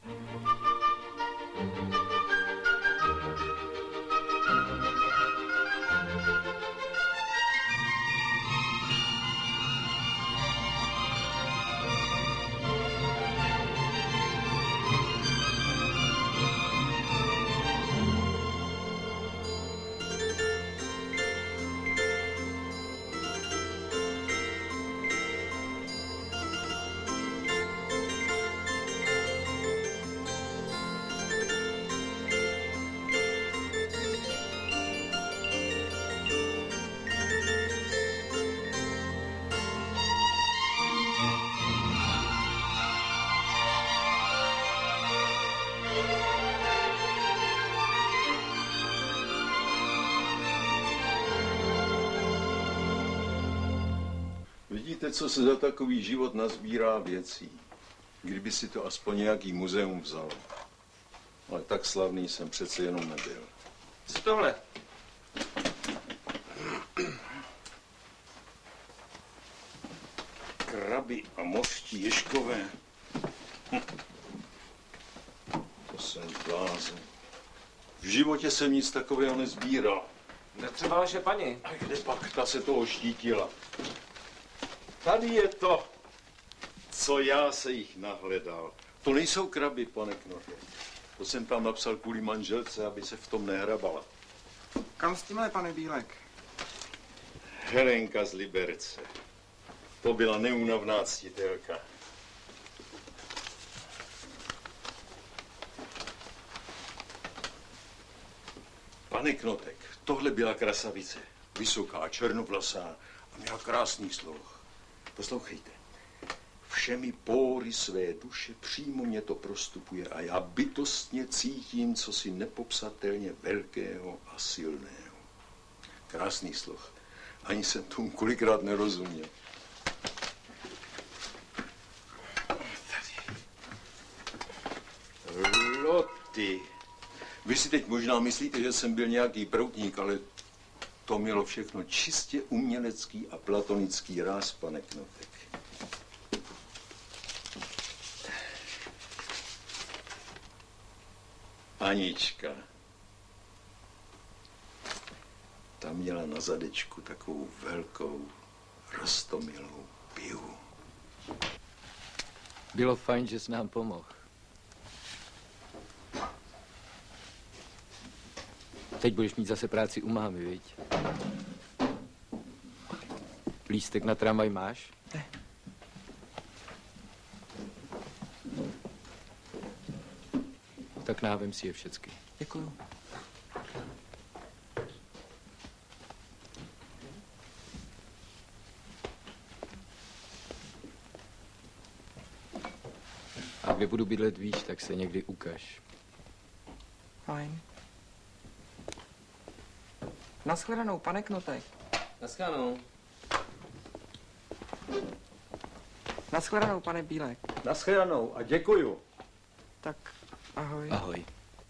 Vidíte, co se za takový život nazbírá věcí. Kdyby si to aspoň nějaký muzeum vzal. Ale tak slavný jsem přece jenom nebyl. Co tohle? Kraby a mořští ježkové. To jsem blázen. V životě jsem nic takového nezbíral. Netřeba vaše paní. A kde pak ta se toho štítila? Tady je to, co já se jich nahledal. To nejsou kraby, pane Knote. To jsem tam napsal kvůli manželce, aby se v tom nehrabala. Kam s tímhle, pane Bílek? Helenka z Liberce. To byla neúnavná ctitelka. Pane Knotek, tohle byla krasavice. Vysoká, černovlasá a měla krásný sloh. Poslouchejte. Všemi póry své duše přímo mě to prostupuje a já bytostně cítím cosi nepopsatelně velkého a silného. Krásný sloh. Ani jsem tomu kolikrát nerozuměl. Loty. Vy si teď možná myslíte, že jsem byl nějaký proutník, ale to mělo všechno čistě umělecký a platonický ráz, pane Knotek. Anička. Ta měla na zadečku takovou velkou, roztomilou pivu. Bylo fajn, že jsi nám pomohl. Teď budeš mít zase práci u mámy, viď? Lístek na tramvaj máš? Ne. Tak návem si je všecky. Děkuju. A kde budu bydlet víš, tak se někdy ukaž. Fajn. Naschledanou, pane Knotek. Naschledanou. Naschledanou, pane Bílek. Naschledanou a děkuju. Tak, ahoj. Ahoj.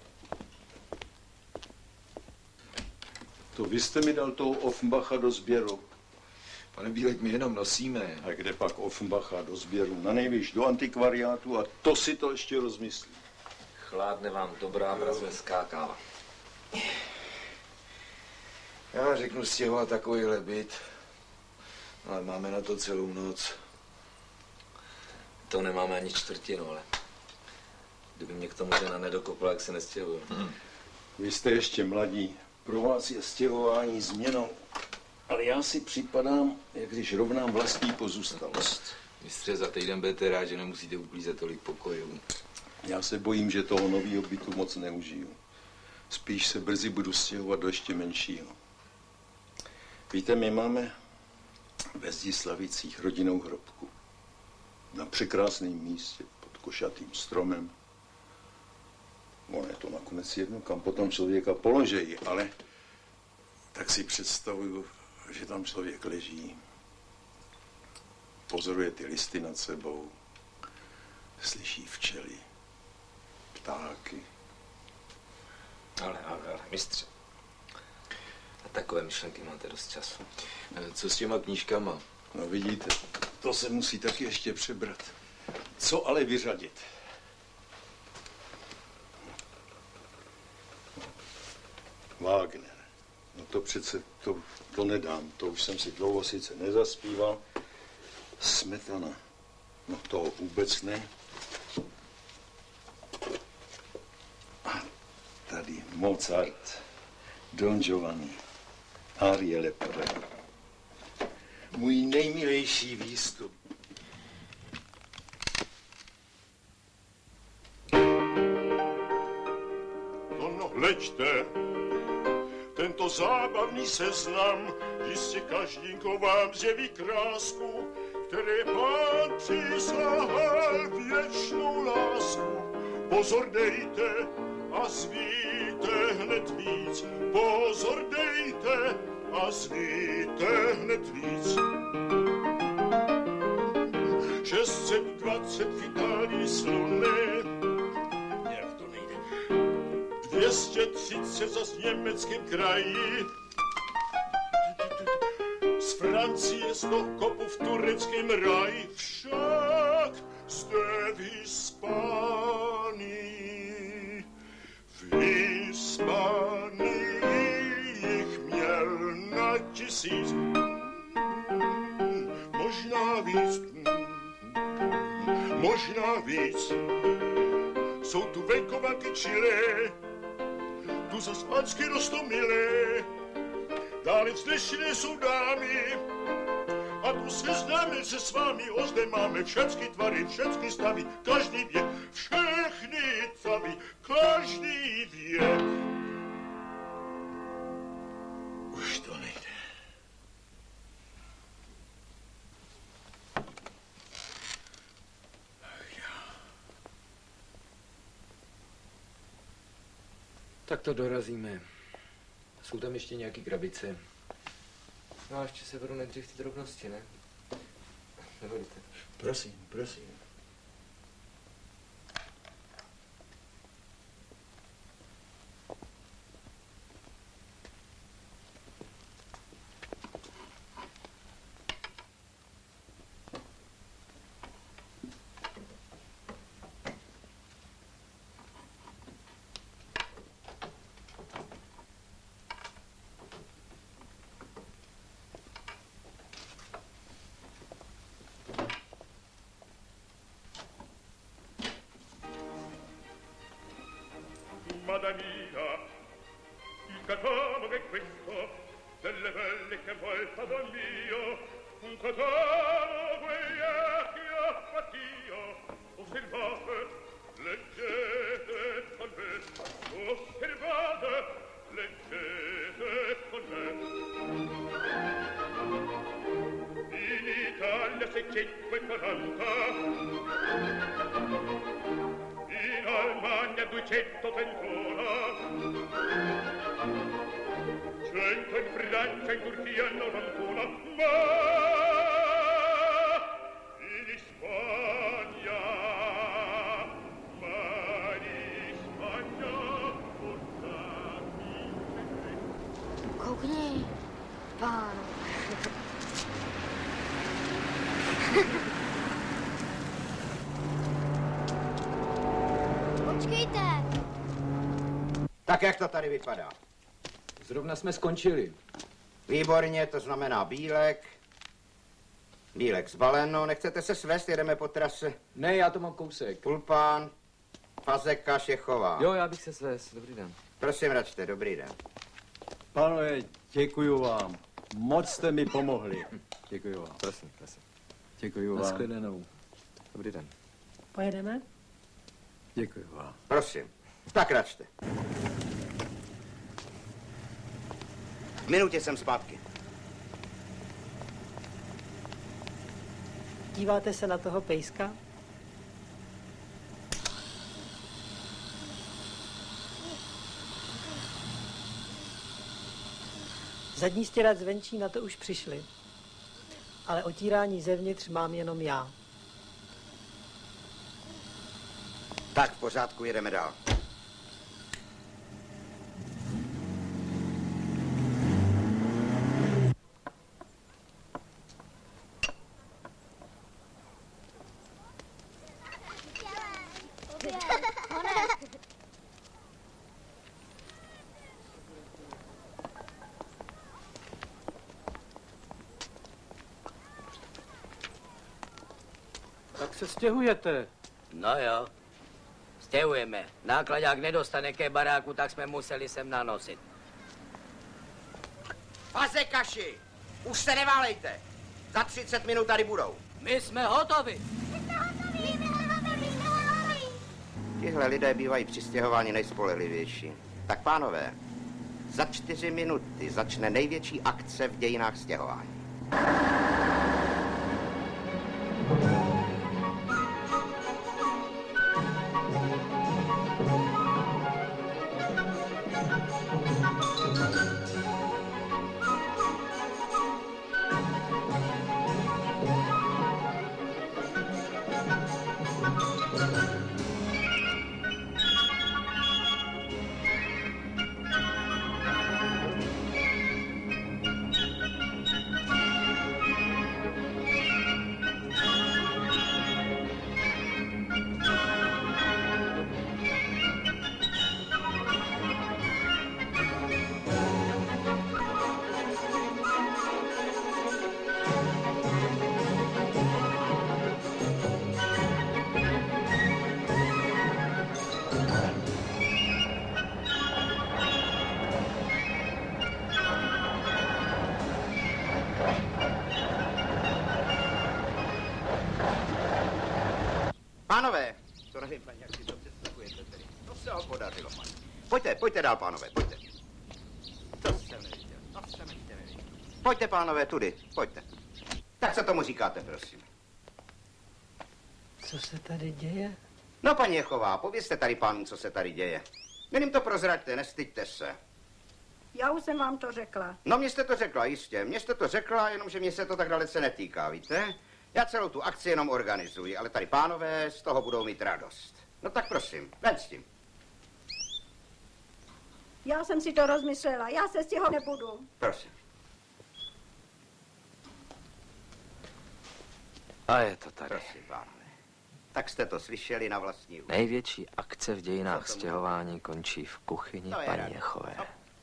To vy jste mi dal toho Offenbacha do sběru. Pane Bílek, my jenom nosíme. A kde pak Offenbacha do sběru? Na nejvíc do antikvariátu a to si to ještě rozmyslí. Chládne vám dobrá brazilská káva. Já řeknu stěhovat takovýhle byt. Ale máme na to celou noc. To nemáme ani čtvrtinu, ale kdyby mě k tomu žena nedokopla, jak se nestěhuju. Vy jste ještě mladí. Pro vás je stěhování změnou. Ale já si připadám, jak když rovnám vlastní pozůstalost. Mistře, za týden budete rád, že nemusíte uklízet tolik pokojů. Já se bojím, že toho nového bytu moc neužiju. Spíš se brzy budu stěhovat do ještě menšího. Víte, my máme ve Zdislavicích rodinnou hrobku. Na překrásném místě, pod košatým stromem. Ono je to nakonec jedno, kam potom člověka položejí, ale tak si představuju, že tam člověk leží, pozoruje ty listy nad sebou, slyší včely, ptáky. Ale, mistře, na takové myšlenky máte dost času. Co s těma knížkama? No vidíte, to se musí taky ještě přebrat. Co ale vyřadit? Wagner. No to přece, to nedám. To už jsem si dlouho sice nezaspíval. Smetana. No to vůbec ne. A tady Mozart, Don Giovanni, Arie Lepore. Můj nejmilejší výstup. No, leďte. Tento zábavný seznam jistě každýnko vám zjeví krásku, které pán přísahal věčnou lásku. Pozor dejte a zvíte hned víc. Pozor dejte a zvíte hned víc. 620 v Itálii sluny, jak to nejde, 230 zas v německém kraji, z Francie 100 kopů v tureckém ráji, však jste v Hispánii. V Hispánii jich měl na 1000, možná víc, možná víc. Jsou tu venkovaky Chile, tu zas pansky Rostomile, dále vznešené jsou dámy, a tu seznáme se s vámi, ozde máme všechny tvary, všechny stavy, každý věk, všechny tvary, každý věk. Už to nejde. Tak to dorazíme. Jsou tam ještě nějaký krabice. No a ještě se beru nejdřív ty drobnosti, ne? Nevolíte? Prosím, prosím. Madamina, il catalogo è questo, delle belle che vuol padron mio, un catalogo che ho fatto io. Osservate, leggete con me, osservate, leggete con me. In Italia 640, in Almagna 231, 100 in Francia, in Turchia 91, ma in Spagna, Koukni, pánu. Počkejte! Tak jak to tady vypadá? Zrovna jsme skončili. Výborně, to znamená Bílek. Bílek zbaleno, nechcete se svést, jedeme po trase. Ne, já to mám kousek. Pulpán, Fazeka, Šechová. Jo, já bych se svést. Dobrý den. Prosím, račte, dobrý den. Pánové, děkuju vám. Moc jste mi pomohli. Děkuju vám. Prosím, prosím. Děkuju vám. Nashledanou. Dobrý den. Pojedeme? Děkuju vám. Prosím. Tak račte. V minutě jsem zpátky. Díváte se na toho pejska? Zadní stěrač zvenčí na to už přišli. Ale otírání zevnitř mám jenom já. Tak, v pořádku, jedeme dál. Tak se stěhujete. No jo, stěhujeme. Nákladák nedostane ke baráku, tak jsme museli sem nanosit. Fazekaši, už se neválejte. Za 30 minut tady budou. My jsme hotovi. Tihle lidé bývají při stěhování nejspolehlivější. Tak pánové, za 4 minuty začne největší akce v dějinách stěhování. Pánové, to nevím, paní, jak si to představujete tedy. To se ho podařilo, paní. Pojďte dál, pánové, pojďte. To jsem neviděl, Pojďte, pánové, tudy, pojďte. Tak co tomu říkáte, prosím? Co se tady děje? No, paní Jechová, povězte tady pánům, co se tady děje. Jen jim to prozraďte, nestyďte se. Já už jsem vám to řekla. No, mně jste to řekla, jistě. Mně jste to řekla, jenomže mě se to tak dalece netýká, víte? Já celou tu akci jenom organizuji, ale tady pánové z toho budou mít radost. No tak prosím, ven s tím. Já jsem si to rozmyslela, já se stěhovat nebudu. Prosím. A je to tady. Prosím, pánové. Tak jste to slyšeli na vlastní uši. Největší akce v dějinách stěhování končí v kuchyni paní Jechové.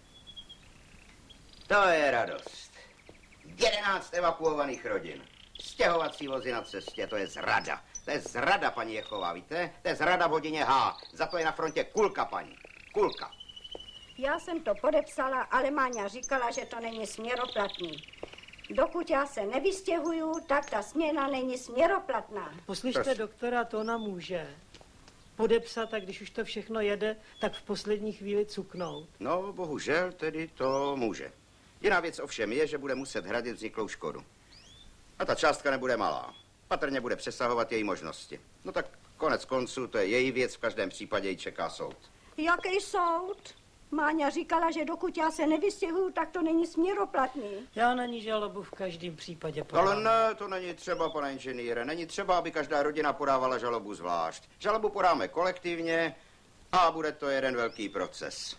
To je radost. 11 evakuovaných rodin. Stěhovací vozy na cestě, to je zrada. To je zrada, paní Jechová, víte? To je zrada v hodině H. Za to je na frontě kulka, paní. Kulka. Já jsem to podepsala, ale Máňa říkala, že to není směroplatný. Dokud já se nevystěhuju, tak ta směna není směroplatná. Poslyšte, doktora, to ona může podepsat a když už to všechno jede, tak v poslední chvíli cuknout. No, bohužel tedy to může. Jiná věc ovšem je, že bude muset hradit vzniklou škodu. A ta částka nebude malá. Patrně bude přesahovat její možnosti. No tak konec konců, to je její věc, v každém případě ji čeká soud. Jaký soud? Máňa říkala, že dokud já se nevystěhuju, tak to není směroplatný. Já na ní žalobu v každém případě podám. Ale ne, to není třeba, pane inženýre. Není třeba, aby každá rodina podávala žalobu zvlášť. Žalobu podáme kolektivně a bude to jeden velký proces.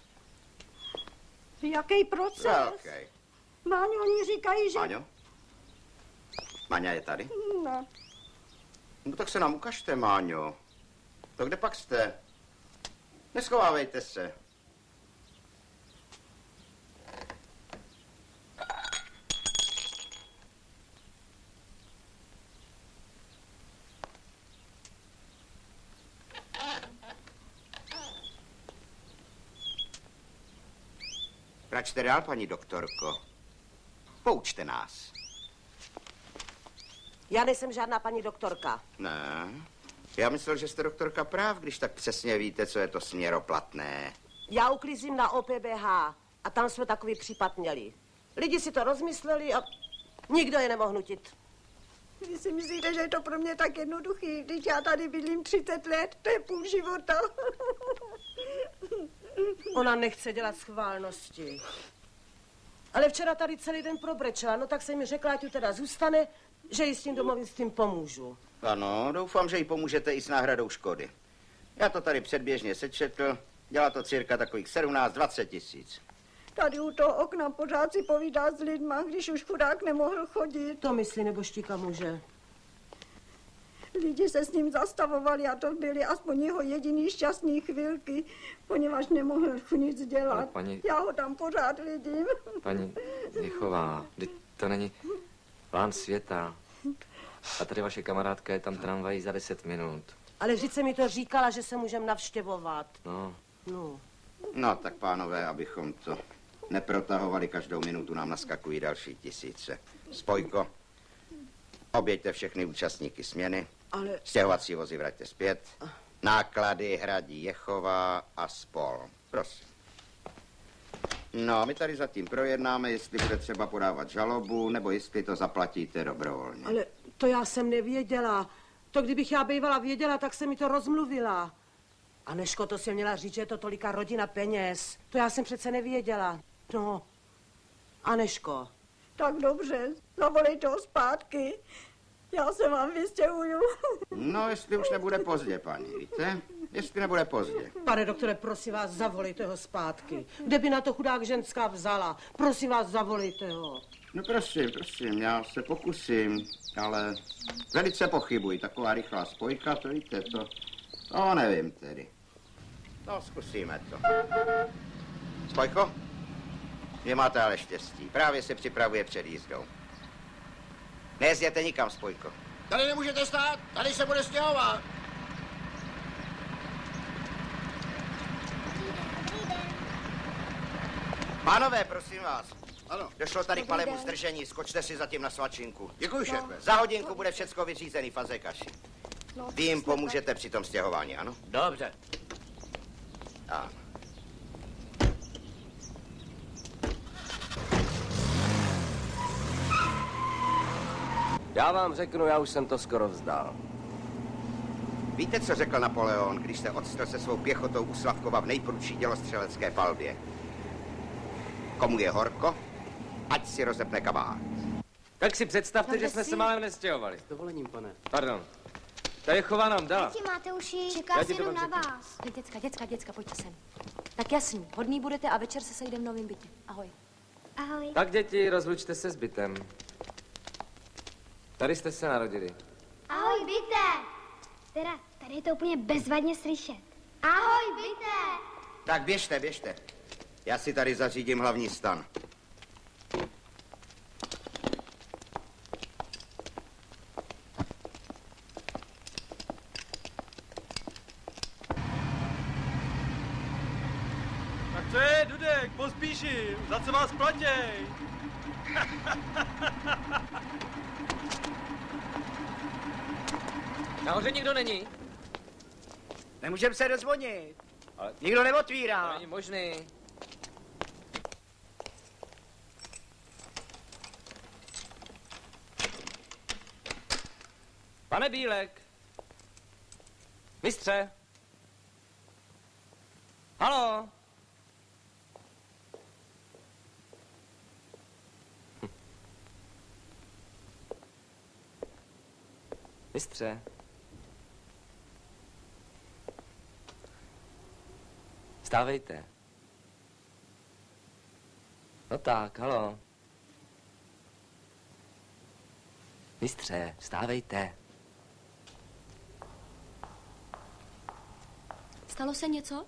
Jaký proces? Velký. Máňo, oni říkají, že... Máňo? Máňa je tady? No. No tak se nám ukažte, Máňo. To kde pak jste? Neschovávejte se. Račte dál, paní doktorko. Poučte nás. Já nejsem žádná paní doktorka. Ne, já myslel, že jste doktorka práv, když tak přesně víte, co je to směroplatné. Já uklízím na OPBH a tam jsme takový případ měli. Lidi si to rozmysleli a nikdo je nemohl nutit. Vy si myslíte, že je to pro mě tak jednoduchý, když já tady bydlím 30 let, to je půl života. Ona nechce dělat schválnosti. Ale včera tady celý den probrečela, no tak jsem mi řekla, ať tu teda zůstane, že jí s tím domovinstvím pomůžu. Ano, doufám, že jí pomůžete i s náhradou škody. Já to tady předběžně sečetl, dělá to cirka takových 17-20 tisíc. Tady u toho okna pořád si povídá s lidma, když už chudák nemohl chodit. To myslí neboštíka muže. Lidi se s ním zastavovali a to byly aspoň jeho jediný šťastný chvilky, poněvadž nemohl nic dělat. Paní... Já ho tam pořád vidím. Paní Jichová, to není plán světa. A tady vaše kamarádka je tam tramvají za 10 minut. Ale vždyť se mi to říkala, že se můžeme navštěvovat. No. No, tak pánové, abychom to neprotahovali, každou minutu nám naskakují další tisíce. Spojko, objeďte všechny účastníky směny, ale... stěhovací vozy vraťte zpět, náklady hradí Jechová a spol. Prosím. No, my tady zatím projednáme, jestli bude třeba podávat žalobu, nebo jestli to zaplatíte dobrovolně. Ale to já jsem nevěděla. To kdybych já bývala věděla, tak se mi to rozmluvila. A Neško, to si měla říct, že je to tolika rodina peněz. To já jsem přece nevěděla. No. A Neško? Tak dobře, zavolejte ho zpátky. Já se vám vystěhuju. No, jestli už nebude pozdě, paní, víte? Jestli nebude pozdě. Pane doktore, prosím vás, zavolejte ho zpátky. Kde by na to chudák ženská vzala? Prosím vás, zavolejte ho. No prosím, já se pokusím, ale velice pochybuji. Taková rychlá spojka, to víte, to nevím tedy. No, zkusíme to. Spojko, vy máte ale štěstí. Právě se připravuje před jízdou. Nejezděte nikam, Spojko. Tady nemůžete stát, tady se bude stěhovat. Pánové, prosím vás. Ano. Došlo tady k malému zdržení, skočte si zatím na svačinku. Děkuji, šéfe. Za hodinku bude všecko vyřízený, Fazekaši. Vy jim pomůžete při tom stěhování, ano? Dobře. Ano. Já vám řeknu, já už jsem to skoro vzdal. Víte, co řekl Napoleon, když se odstřel se svou pěchotou u Slavkova v nejprudší dělostřelecké palbě? Komu je horko, ať si rozepne kabát. Tak si představte, že jsme se málem nestěhovali. S dovolením, pane. Pardon. Ta Jechová nám dala. Děti, máte uši, čeká se jenom na vás. Děcka, pojďte sem. Tak jasný, hodný budete a večer se sejdeme v novém bytě. Ahoj. Ahoj. Tak děti, rozlučte se s bytem. Tady jste se narodili. Ahoj, byte. Teda, tady je to úplně bezvadně slyšet. Ahoj, byte. Tak běžte. Já si tady zařídím hlavní stan. Tak co je, Dudek, pospíši, za co vás platěj? Nahoře nikdo není. Nemůžeme se dozvonit. Ale nikdo neotvírá. To není možný. Pane Bílek. Mistře. Haló. Mistře. Vstávejte. No tak, haló. Mistře, vstávejte. Stalo se něco?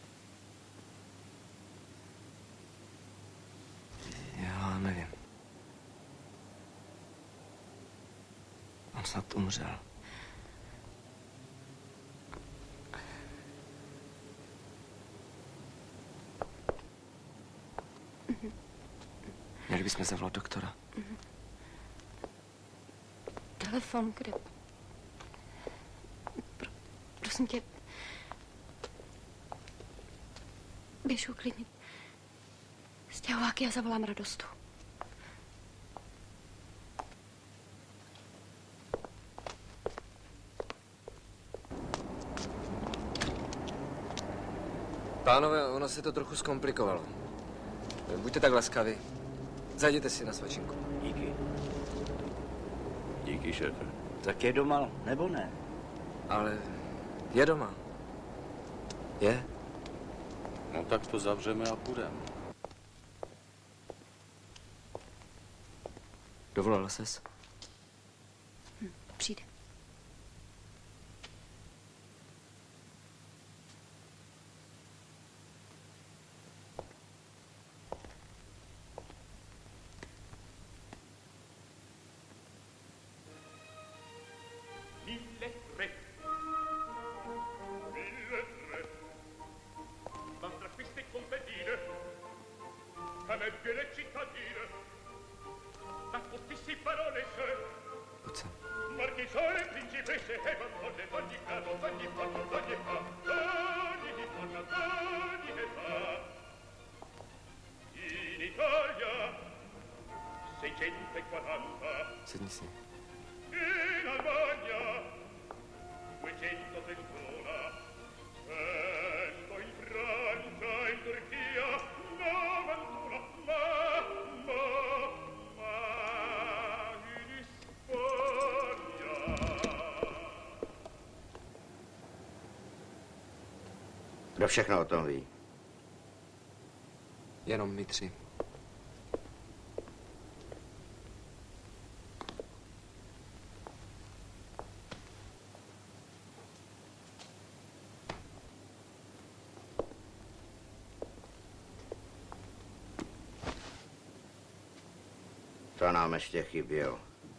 Já nevím. On snad umřel. Měli bychom zavolat doktora. Telefon, kde? Prosím tě. Běž uklidnit stěhováky a zavolám Radostu. Pánové, ono se to trochu zkomplikovalo. Buďte tak laskaví. Zajděte si na svačinku. Díky. Díky, šéfe. Tak je doma, nebo ne? Ale je doma. Je? No tak to zavřeme a půjdeme. Dovolala ses? Přijde. Sedni si. In Albania 231, in Francia, in Turchia 91, in Spagna. Kdo všechno o tom ví? Jenom my tři. To nám ještě chybělo.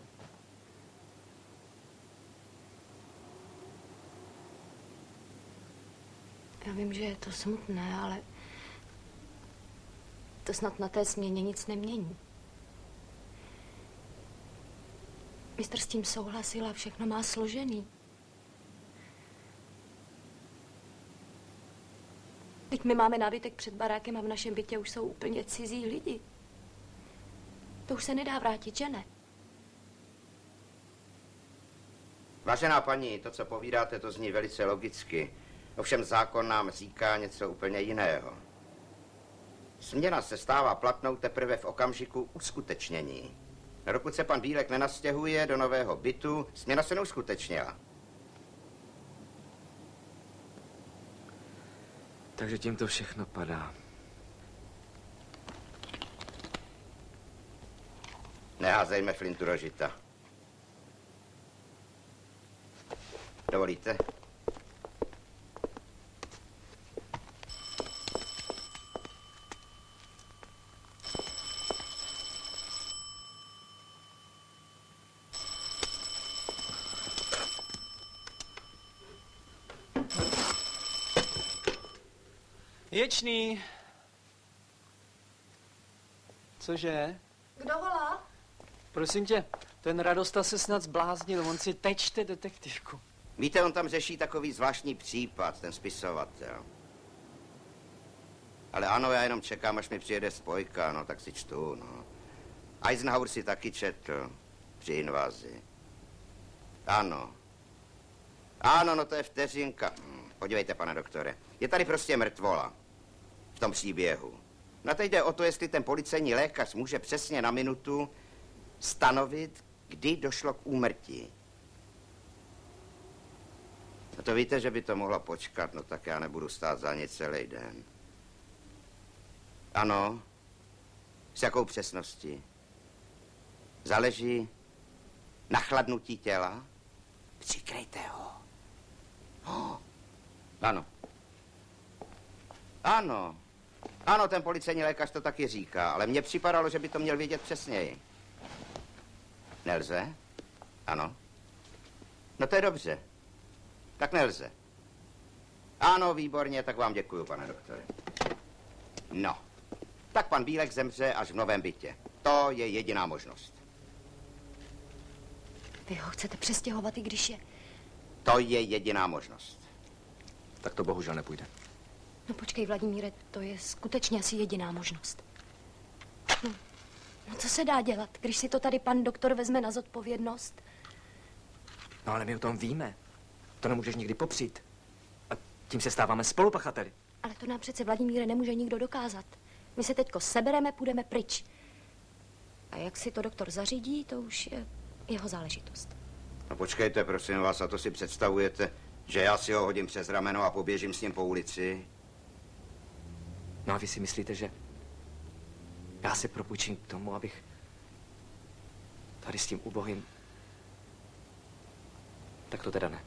Já vím, že je to smutné, ale to snad na té směně nic nemění. Mistr s tím souhlasil a všechno má složený. Teď my máme nábytek před barákem a v našem bytě už jsou úplně cizí lidi. To už se nedá vrátit, že ne? Vážená paní, to, co povídáte, to zní velice logicky. Ovšem zákon nám říká něco úplně jiného. Směna se stává platnou teprve v okamžiku uskutečnění. Dokud se pan Bílek nenastěhuje do nového bytu, směna se neuskutečnila. Takže tím to všechno padá. Neházejme flintu do žita. Dovolíte? Ječný. Cože? Kdo volá? Prosím tě, ten Radosta se snad zbláznil, on si teď čte detektivku. Víte, on tam řeší takový zvláštní případ, ten spisovatel. Ale ano, já jenom čekám, až mi přijede spojka, no tak si čtu, no. Eisenhower si taky četl při invazi. Ano. Ano, no to je vteřinka. Podívejte, pane doktore, je tady prostě mrtvola v tom příběhu. No teď jde o to, jestli ten policejní lékař může přesně na minutu stanovit, kdy došlo k úmrtí. No to víte, že by to mohlo počkat, no tak já nebudu stát za nic celý den. Ano, s jakou přesností? Záleží na chladnutí těla? Přikrejte ho. Oh. Ano. Ano. Ano, ten policejní lékař to taky říká, ale mně připadalo, že by to měl vědět přesněji. Nelze? Ano. No to je dobře. Tak nelze. Ano, výborně, tak vám děkuju, pane doktore. No, tak pan Bílek zemře až v novém bytě. To je jediná možnost. Vy ho chcete přestěhovat, i když je... To je jediná možnost. Tak to bohužel nepůjde. No počkej, Vladimíre, to je skutečně asi jediná možnost. No co se dá dělat, když si to tady pan doktor vezme na zodpovědnost? No ale my o tom víme. To nemůžeš nikdy popřít. A tím se stáváme spolupachateli. Ale to nám přece, Vladimíre, nemůže nikdo dokázat. My se teďko sebereme, půjdeme pryč. A jak si to doktor zařídí, to už je jeho záležitost. No počkejte, prosím vás, a to si představujete, že já si ho hodím přes rameno a poběžím s ním po ulici? No a vy si myslíte, že já se propůjčím k tomu, abych tady s tím ubohým... Tak to teda ne.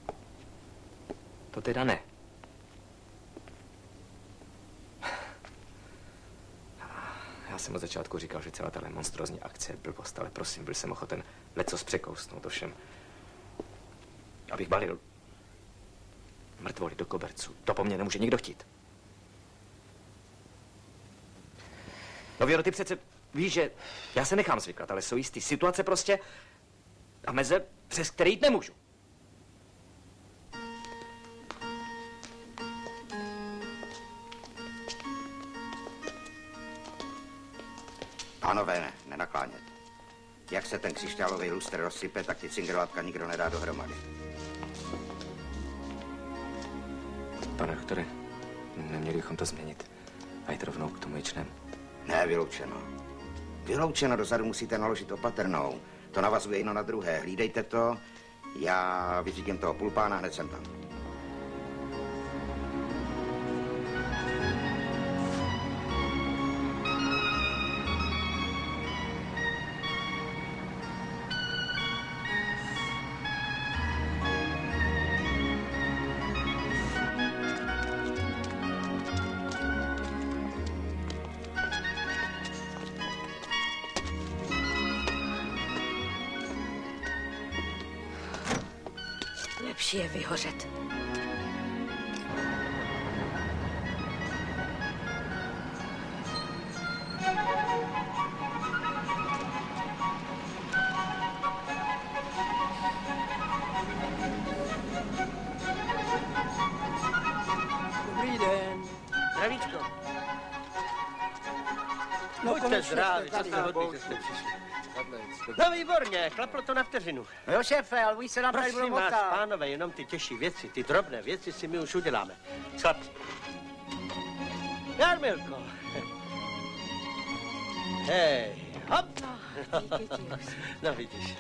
To teda ne. Já jsem od začátku říkal, že celá tahle monstrózní akce je blbost, ale prosím, byl jsem ochoten lecos překousnout, ovšem. Abych balil mrtvoly do koberců. To po mně nemůže nikdo chtít. No Věro, ty přece víš, že já se nechám zvyklat, ale jsou jistý situace prostě a meze, přes které jít nemůžu. Pánové, nenaklánět. Jak se ten křišťálový lustr rozsype, tak ty cingerovátka nikdo nedá dohromady. Pane doktore, neměli bychom to změnit a jít rovnou k tomu ječnému. Ne, vyloučeno. Vyloučeno, dozadu musíte naložit opatrnou. To navazuje jedno na druhé. Hlídejte to, já vyřídím toho pulpána, hned jsem tam. Lepší je vyhořet. Dobrý den. Zdravíčko. No, Buďte zdraví, zdraví, co jste hodný, že jste přišli. No výborně, klaplo to na vteřinu. No jo, šéfe, ale víš, se nám tady Prosím budou vás, motat. pánové, jenom ty těžší věci, ty drobné věci si my už uděláme. Chlap. Jarmilko. Hej, hop. No vidíš.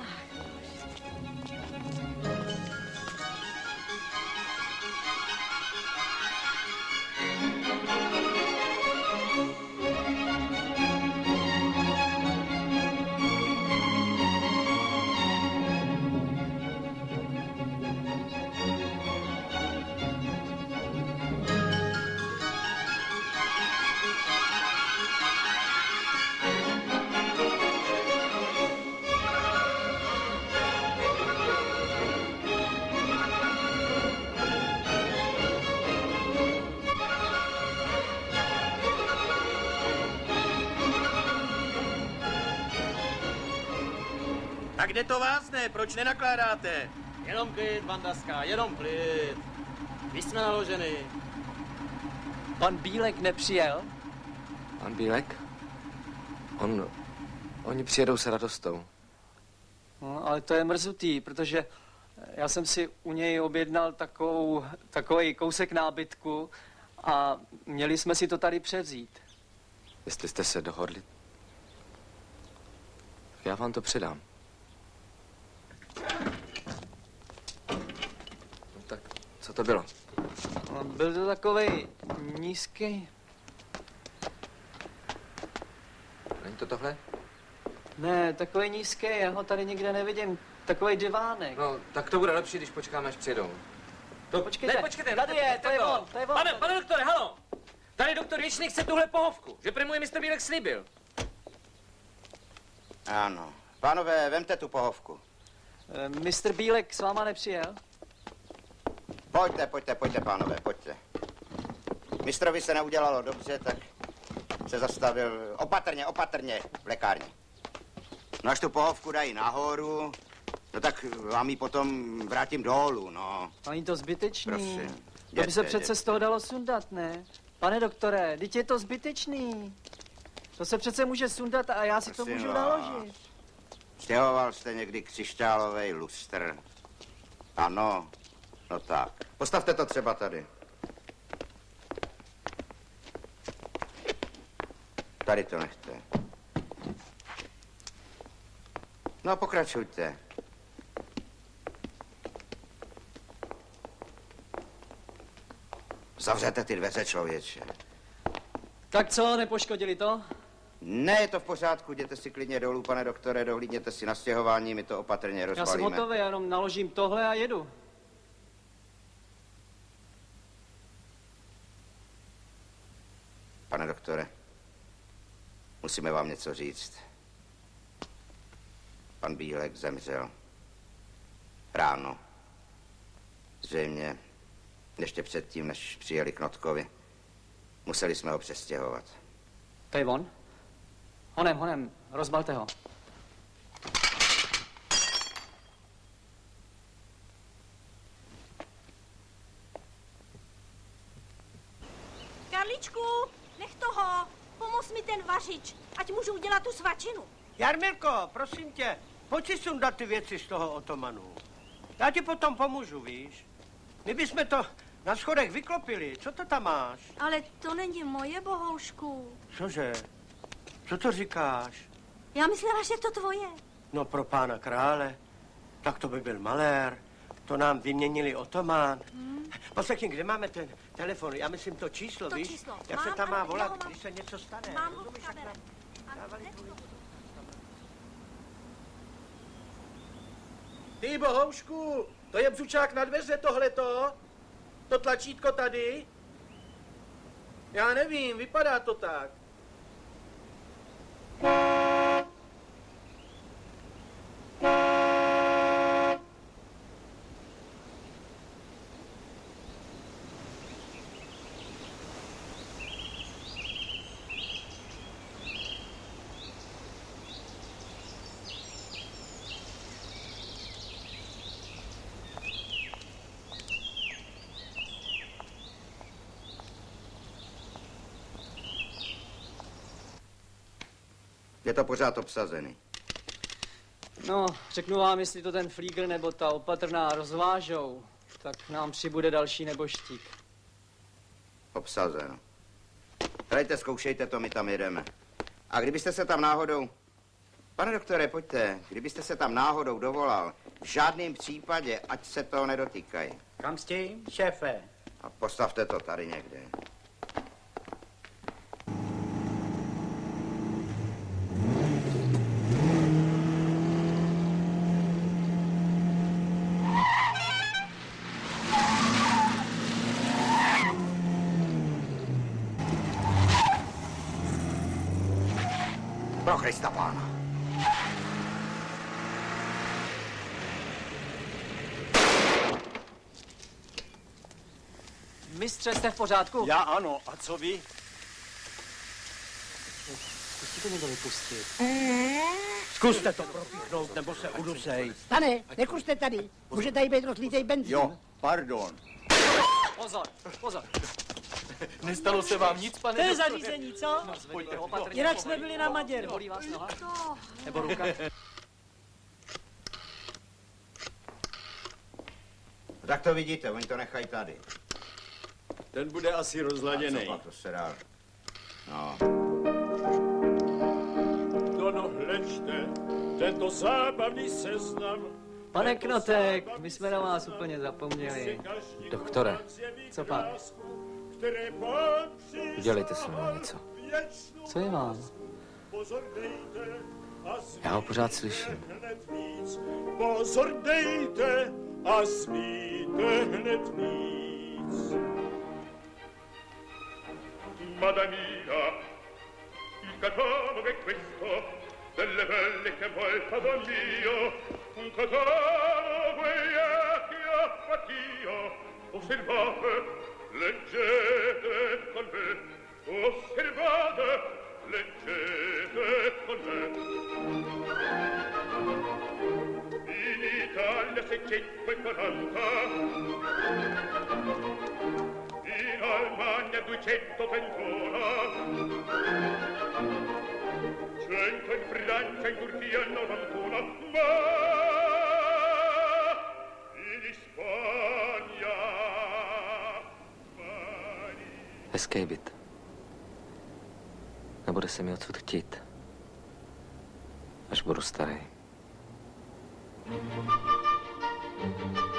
Tak kde to vázne? Proč nenakládáte? Jenom klid, Vandaska, jenom klid. Vy jsme naložený. Pan Bílek nepřijel? Pan Bílek? Oni přijedou s radostou. No, ale to je mrzutý, protože já jsem si u něj objednal takový kousek nábytku a měli jsme si to tady převzít. Jestli jste se dohodli, tak já vám to předám. No tak, co to bylo? No, byl to takovej nízký. Není to tohle? Ne, takový nízký, já ho tady nikde nevidím. Takový divánek. No, tak to bude lepší, když počkáme, až přijedou. To počkejte. Ne, počkejte. Tady je, to je on, to je on. Pane doktore, halo. Tady doktor Věčný chce tuhle pohovku, že prý mu je mistr Bílek slíbil. Ano. Pánové, vemte tu pohovku. Mistr Bílek s váma nepřijel? Pojďte, pánové, pojďte. Mistrovi se neudělalo dobře, tak se zastavil opatrně v lékárně. No až tu pohovku dají nahoru, no tak vám ji potom vrátím dolů, no. Není to zbytečný. Prosím. To by se přece z toho dalo sundat, ne? Pane doktore, teď je to zbytečný. To se přece může sundat a já si to můžu naložit. Stěhoval jste někdy křišťálovej lustr? Ano, no tak. Postavte to třeba tady. Tady to nechte. No, pokračujte. Zavřete ty dveře, člověče. Tak co, nepoškodili to? Ne, je to v pořádku, jděte si klidně dolů, pane doktore, dohlídněte si na stěhování, my to opatrně rozbalíme. Já jsem hotový, já jenom naložím tohle a jedu. Pane doktore, musíme vám něco říct. Pan Bílek zemřel. Ráno. Zřejmě ještě předtím, než přijeli Knotkovi. Museli jsme ho přestěhovat. To je on? Honem, rozbalte ho. Karličku, nech toho. Pomoz mi ten vařič, ať můžu udělat tu svačinu. Jarmilko, prosím tě, pojď si sundat ty věci z toho otomanu. Já ti potom pomůžu, víš? My bychom to na schodech vyklopili. Co to tam máš? Ale to není moje, bohoušku. Cože? Co to říkáš? Já myslela, že to tvoje. No pro pána krále, tak to by byl malér. To nám vyměnili otomán. Poslechni, kde máme ten telefon? Já myslím to číslo, to víš? Číslo. Jak mám, se tam má volat, mám, když se něco stane? Mám ho v kabele. Ty bohoušku, to je břučák na dveře tohleto? To tlačítko tady? Já nevím, vypadá to tak. Je to pořád obsazený. No, řeknu vám, jestli to ten flígl nebo ta opatrná rozvážou, tak nám přibude další neboštík. Obsazeno. Hrajte, zkoušejte to, my tam jedeme. A kdybyste se tam náhodou... Pane doktore, pojďte. Kdybyste se tam náhodou dovolal, v žádném případě, ať se toho nedotýkají. Kam s tím, šéfe? A postavte to tady někde. Pro Krista Pána. Mistře, jste v pořádku? Já ano, a co vy? Zkusíte mě to vypustit. Zkuste to propíchnout, nebo se udusej. Pane, nekuřte tady. Může tady být rozlitej benzín. Jo, pardon. Pozor, pozor. Nestalo se vám nic, pane To je doktore? zařízení, co? Pojďte, opatrně. Jinak jsme byli na Maděru. Bolí vás noha? Nebo ruka? Tak to vidíte, oni to nechají tady. Ten bude asi rozladěný. A co pak, to se dá. No. No, hleďte, tento zábavný seznam. Pane Knotek, my jsme na vás úplně zapomněli. Doktore. Co pak? Udělejte se mnou něco. Co je mám? Já ho pořád slyším. Pozor dejte a smíte hned víc. Madamina, il catalogo è questo, delle belle che vuoi padron mio, un catalogo e che appatia. Osservate, leggete con me. Osservate, leggete con me. In Italia 640, in Almania 231, 100 in Francia, in Turchia 91, ma in Spagna Hezký byt. Nebude se mi odsud chtít, až budu starý.